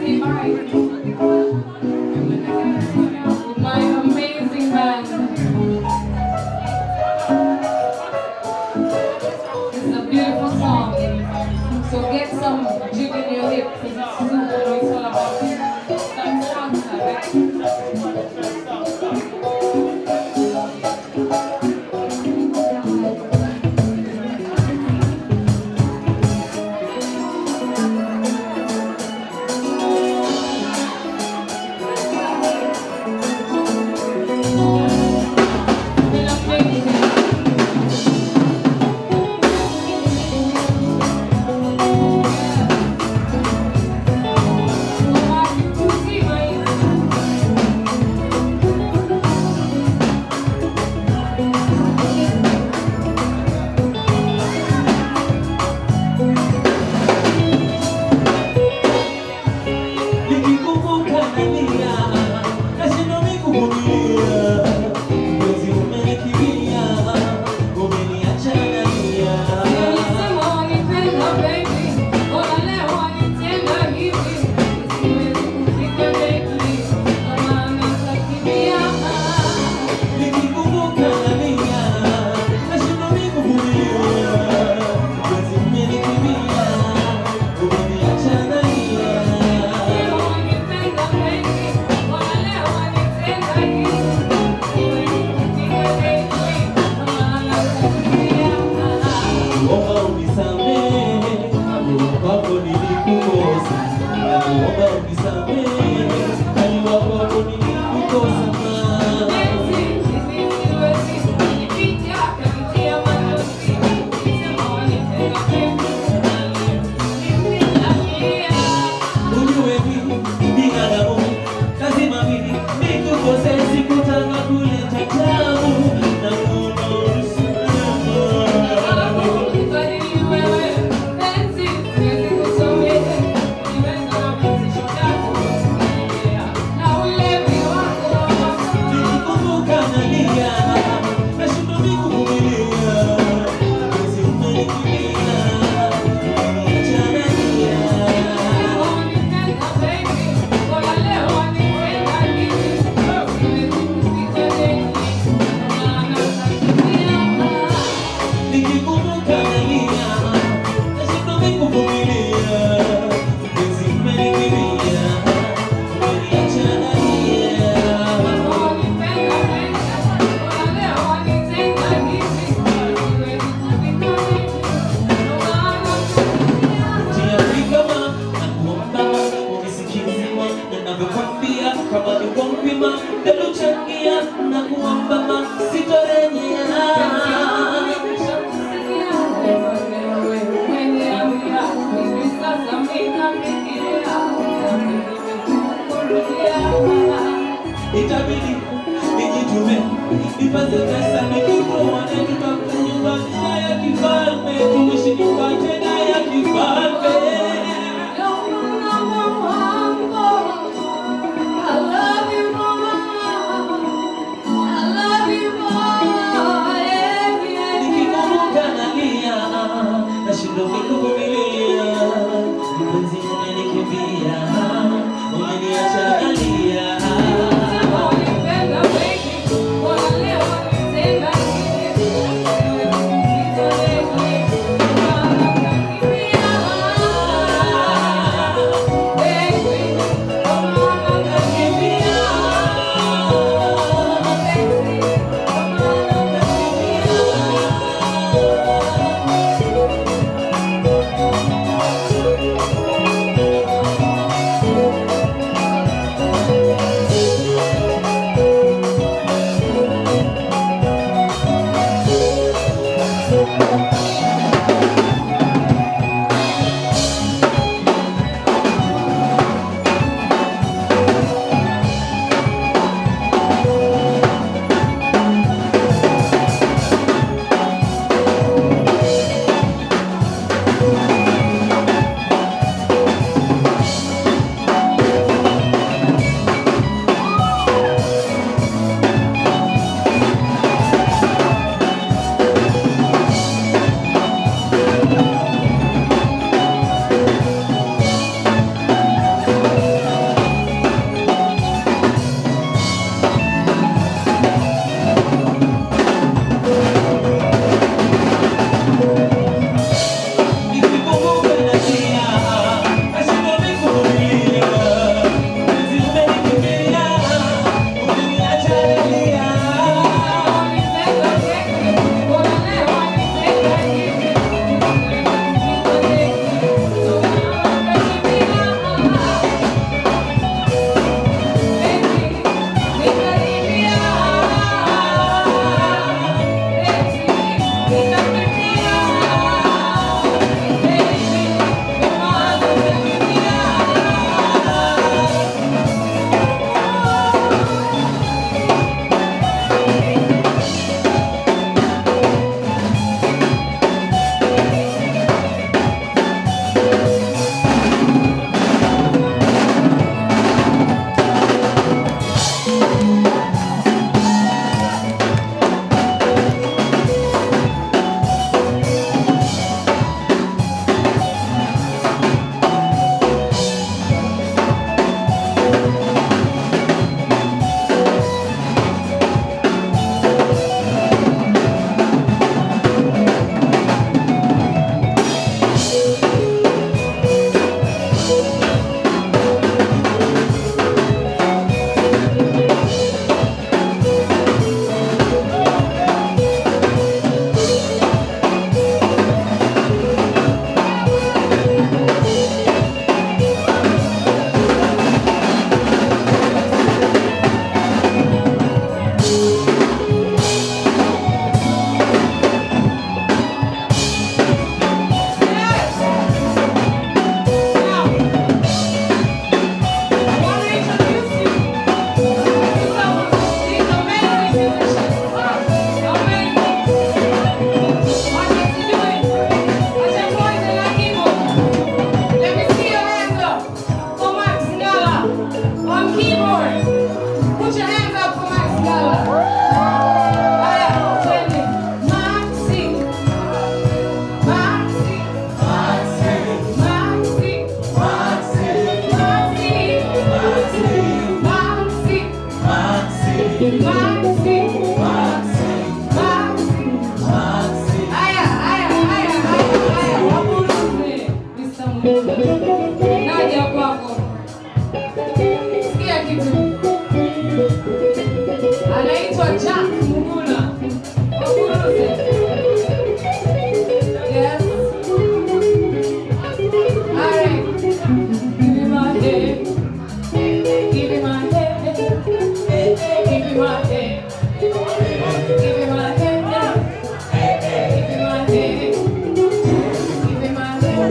say hi. My amazing band. This is a beautiful song. So get some jig in your hip because it's super, it's all about that salsa, right? Naja kwako. Sikia kitu. Anaitwa Jack Muguna. Wakuruze. Yes. Alright. Give me my head. Give me my head. Give me my head. Give me my head. Give me my head. Give me my head.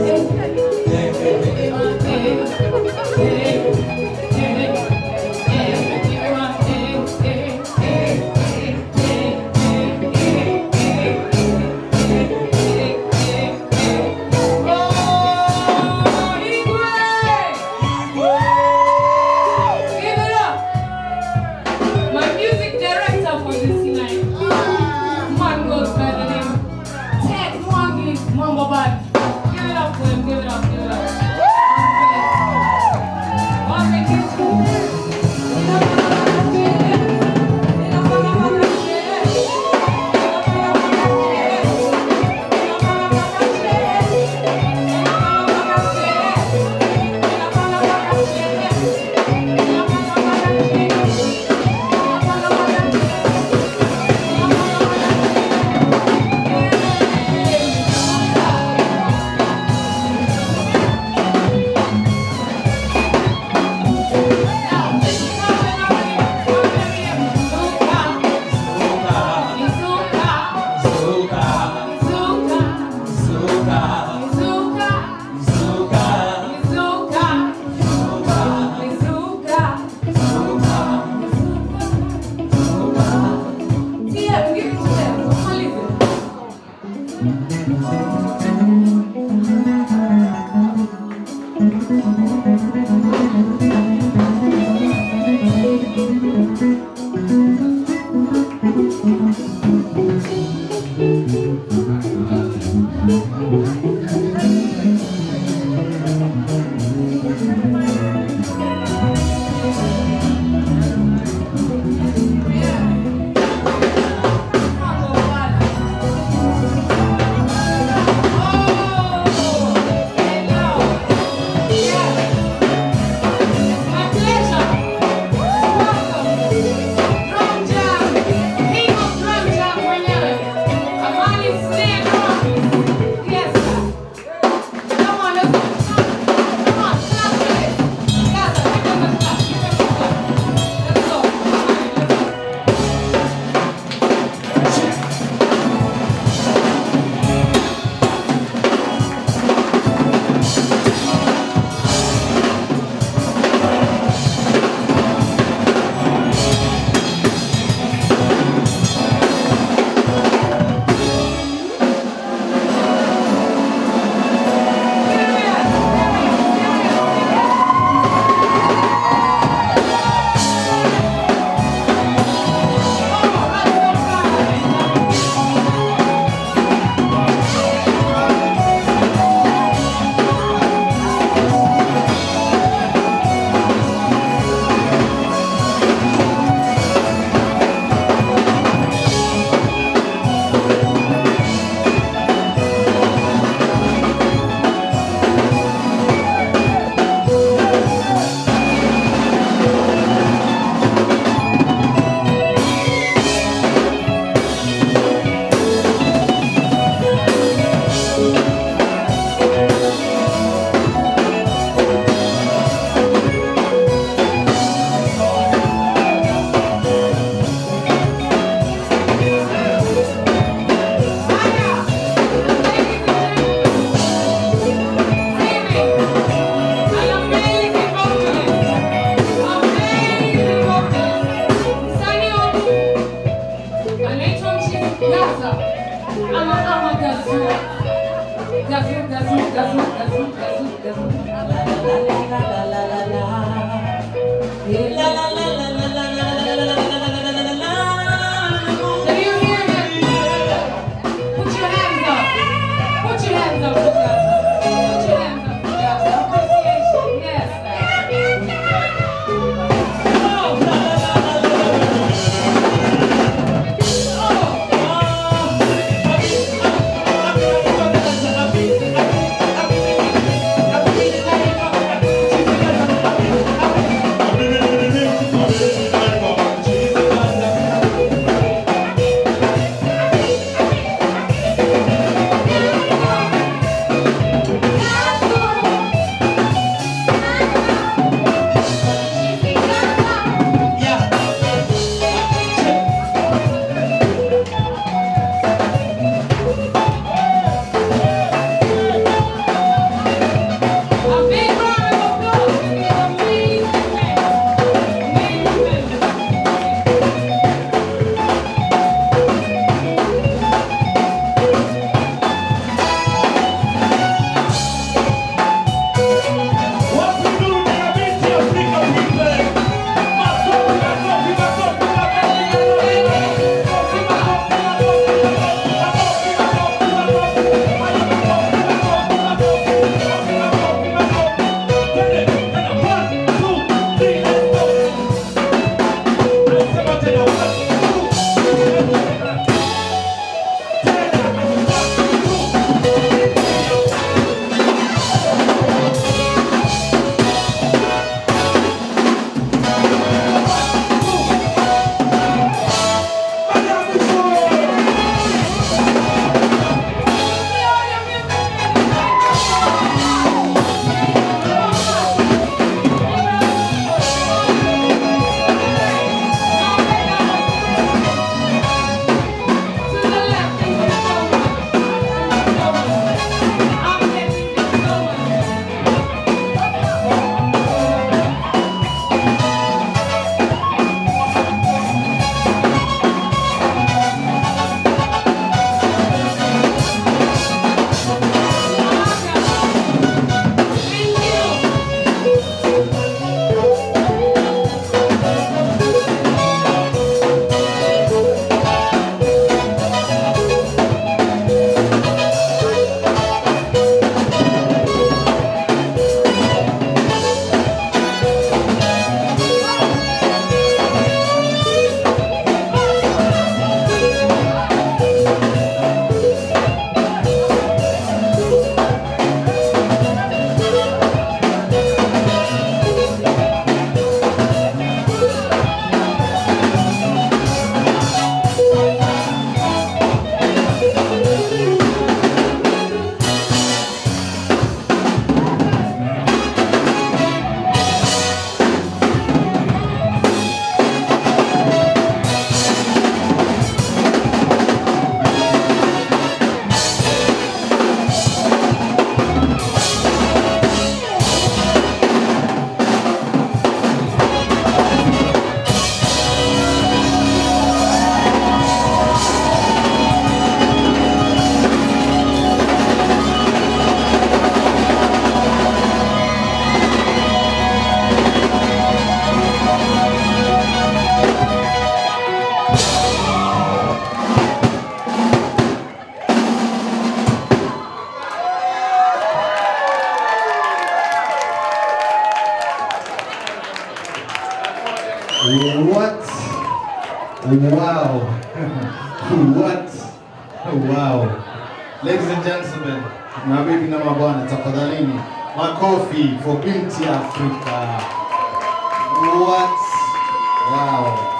What? Wow. What? Wow. Ladies and gentlemen, my baby number one, tafadhalini, makofi for Binti Afrika. What? Wow.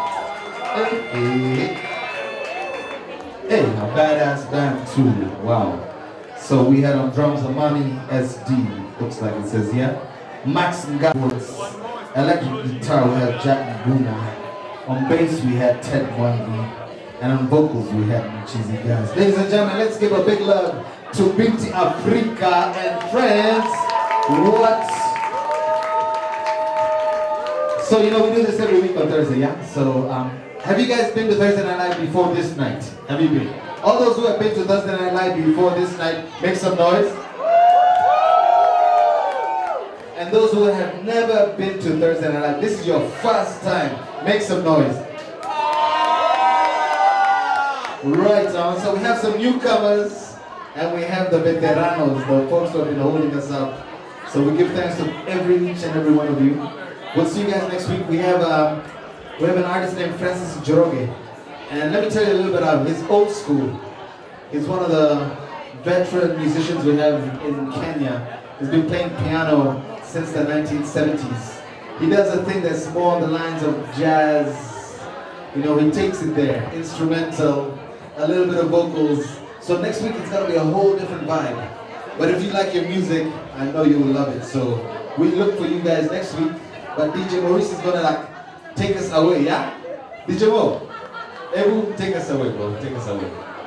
Hey, a badass band too. Wow. So we had on drums Amani SD, looks like it says here. Max Ngabos. Electric guitar we had Jack Mbuna. On bass we had Ted Bundy. And on vocals we had Cheesy Guys. Ladies and gentlemen, let's give a big love to Binti Afrika and friends. What? So you know we do this every week on Thursday, yeah? So have you guys been to Thursday Night Live before this night? Have you been? All those who have been to Thursday Night Live before this night, make some noise. And those who have never been to Thursday Night Live, this is your first time, make some noise. Right on, so we have some newcomers and we have the veteranos, the folks who have been holding us up. So we give thanks to each and every one of you. We'll see you guys next week. We have an artist named Francis Joroge. And let me tell you a little bit about him. He's old school. He's one of the veteran musicians we have in Kenya. He's been playing piano since the 1970s. He does a thing that's more on the lines of jazz. You know, he takes it there. Instrumental, a little bit of vocals. So next week it's gonna be a whole different vibe. But if you like your music, I know you will love it. So we look for you guys next week. But DJ Maurice is gonna like take us away, yeah? DJ Mo, Ebu, take us away, bro. Take us away.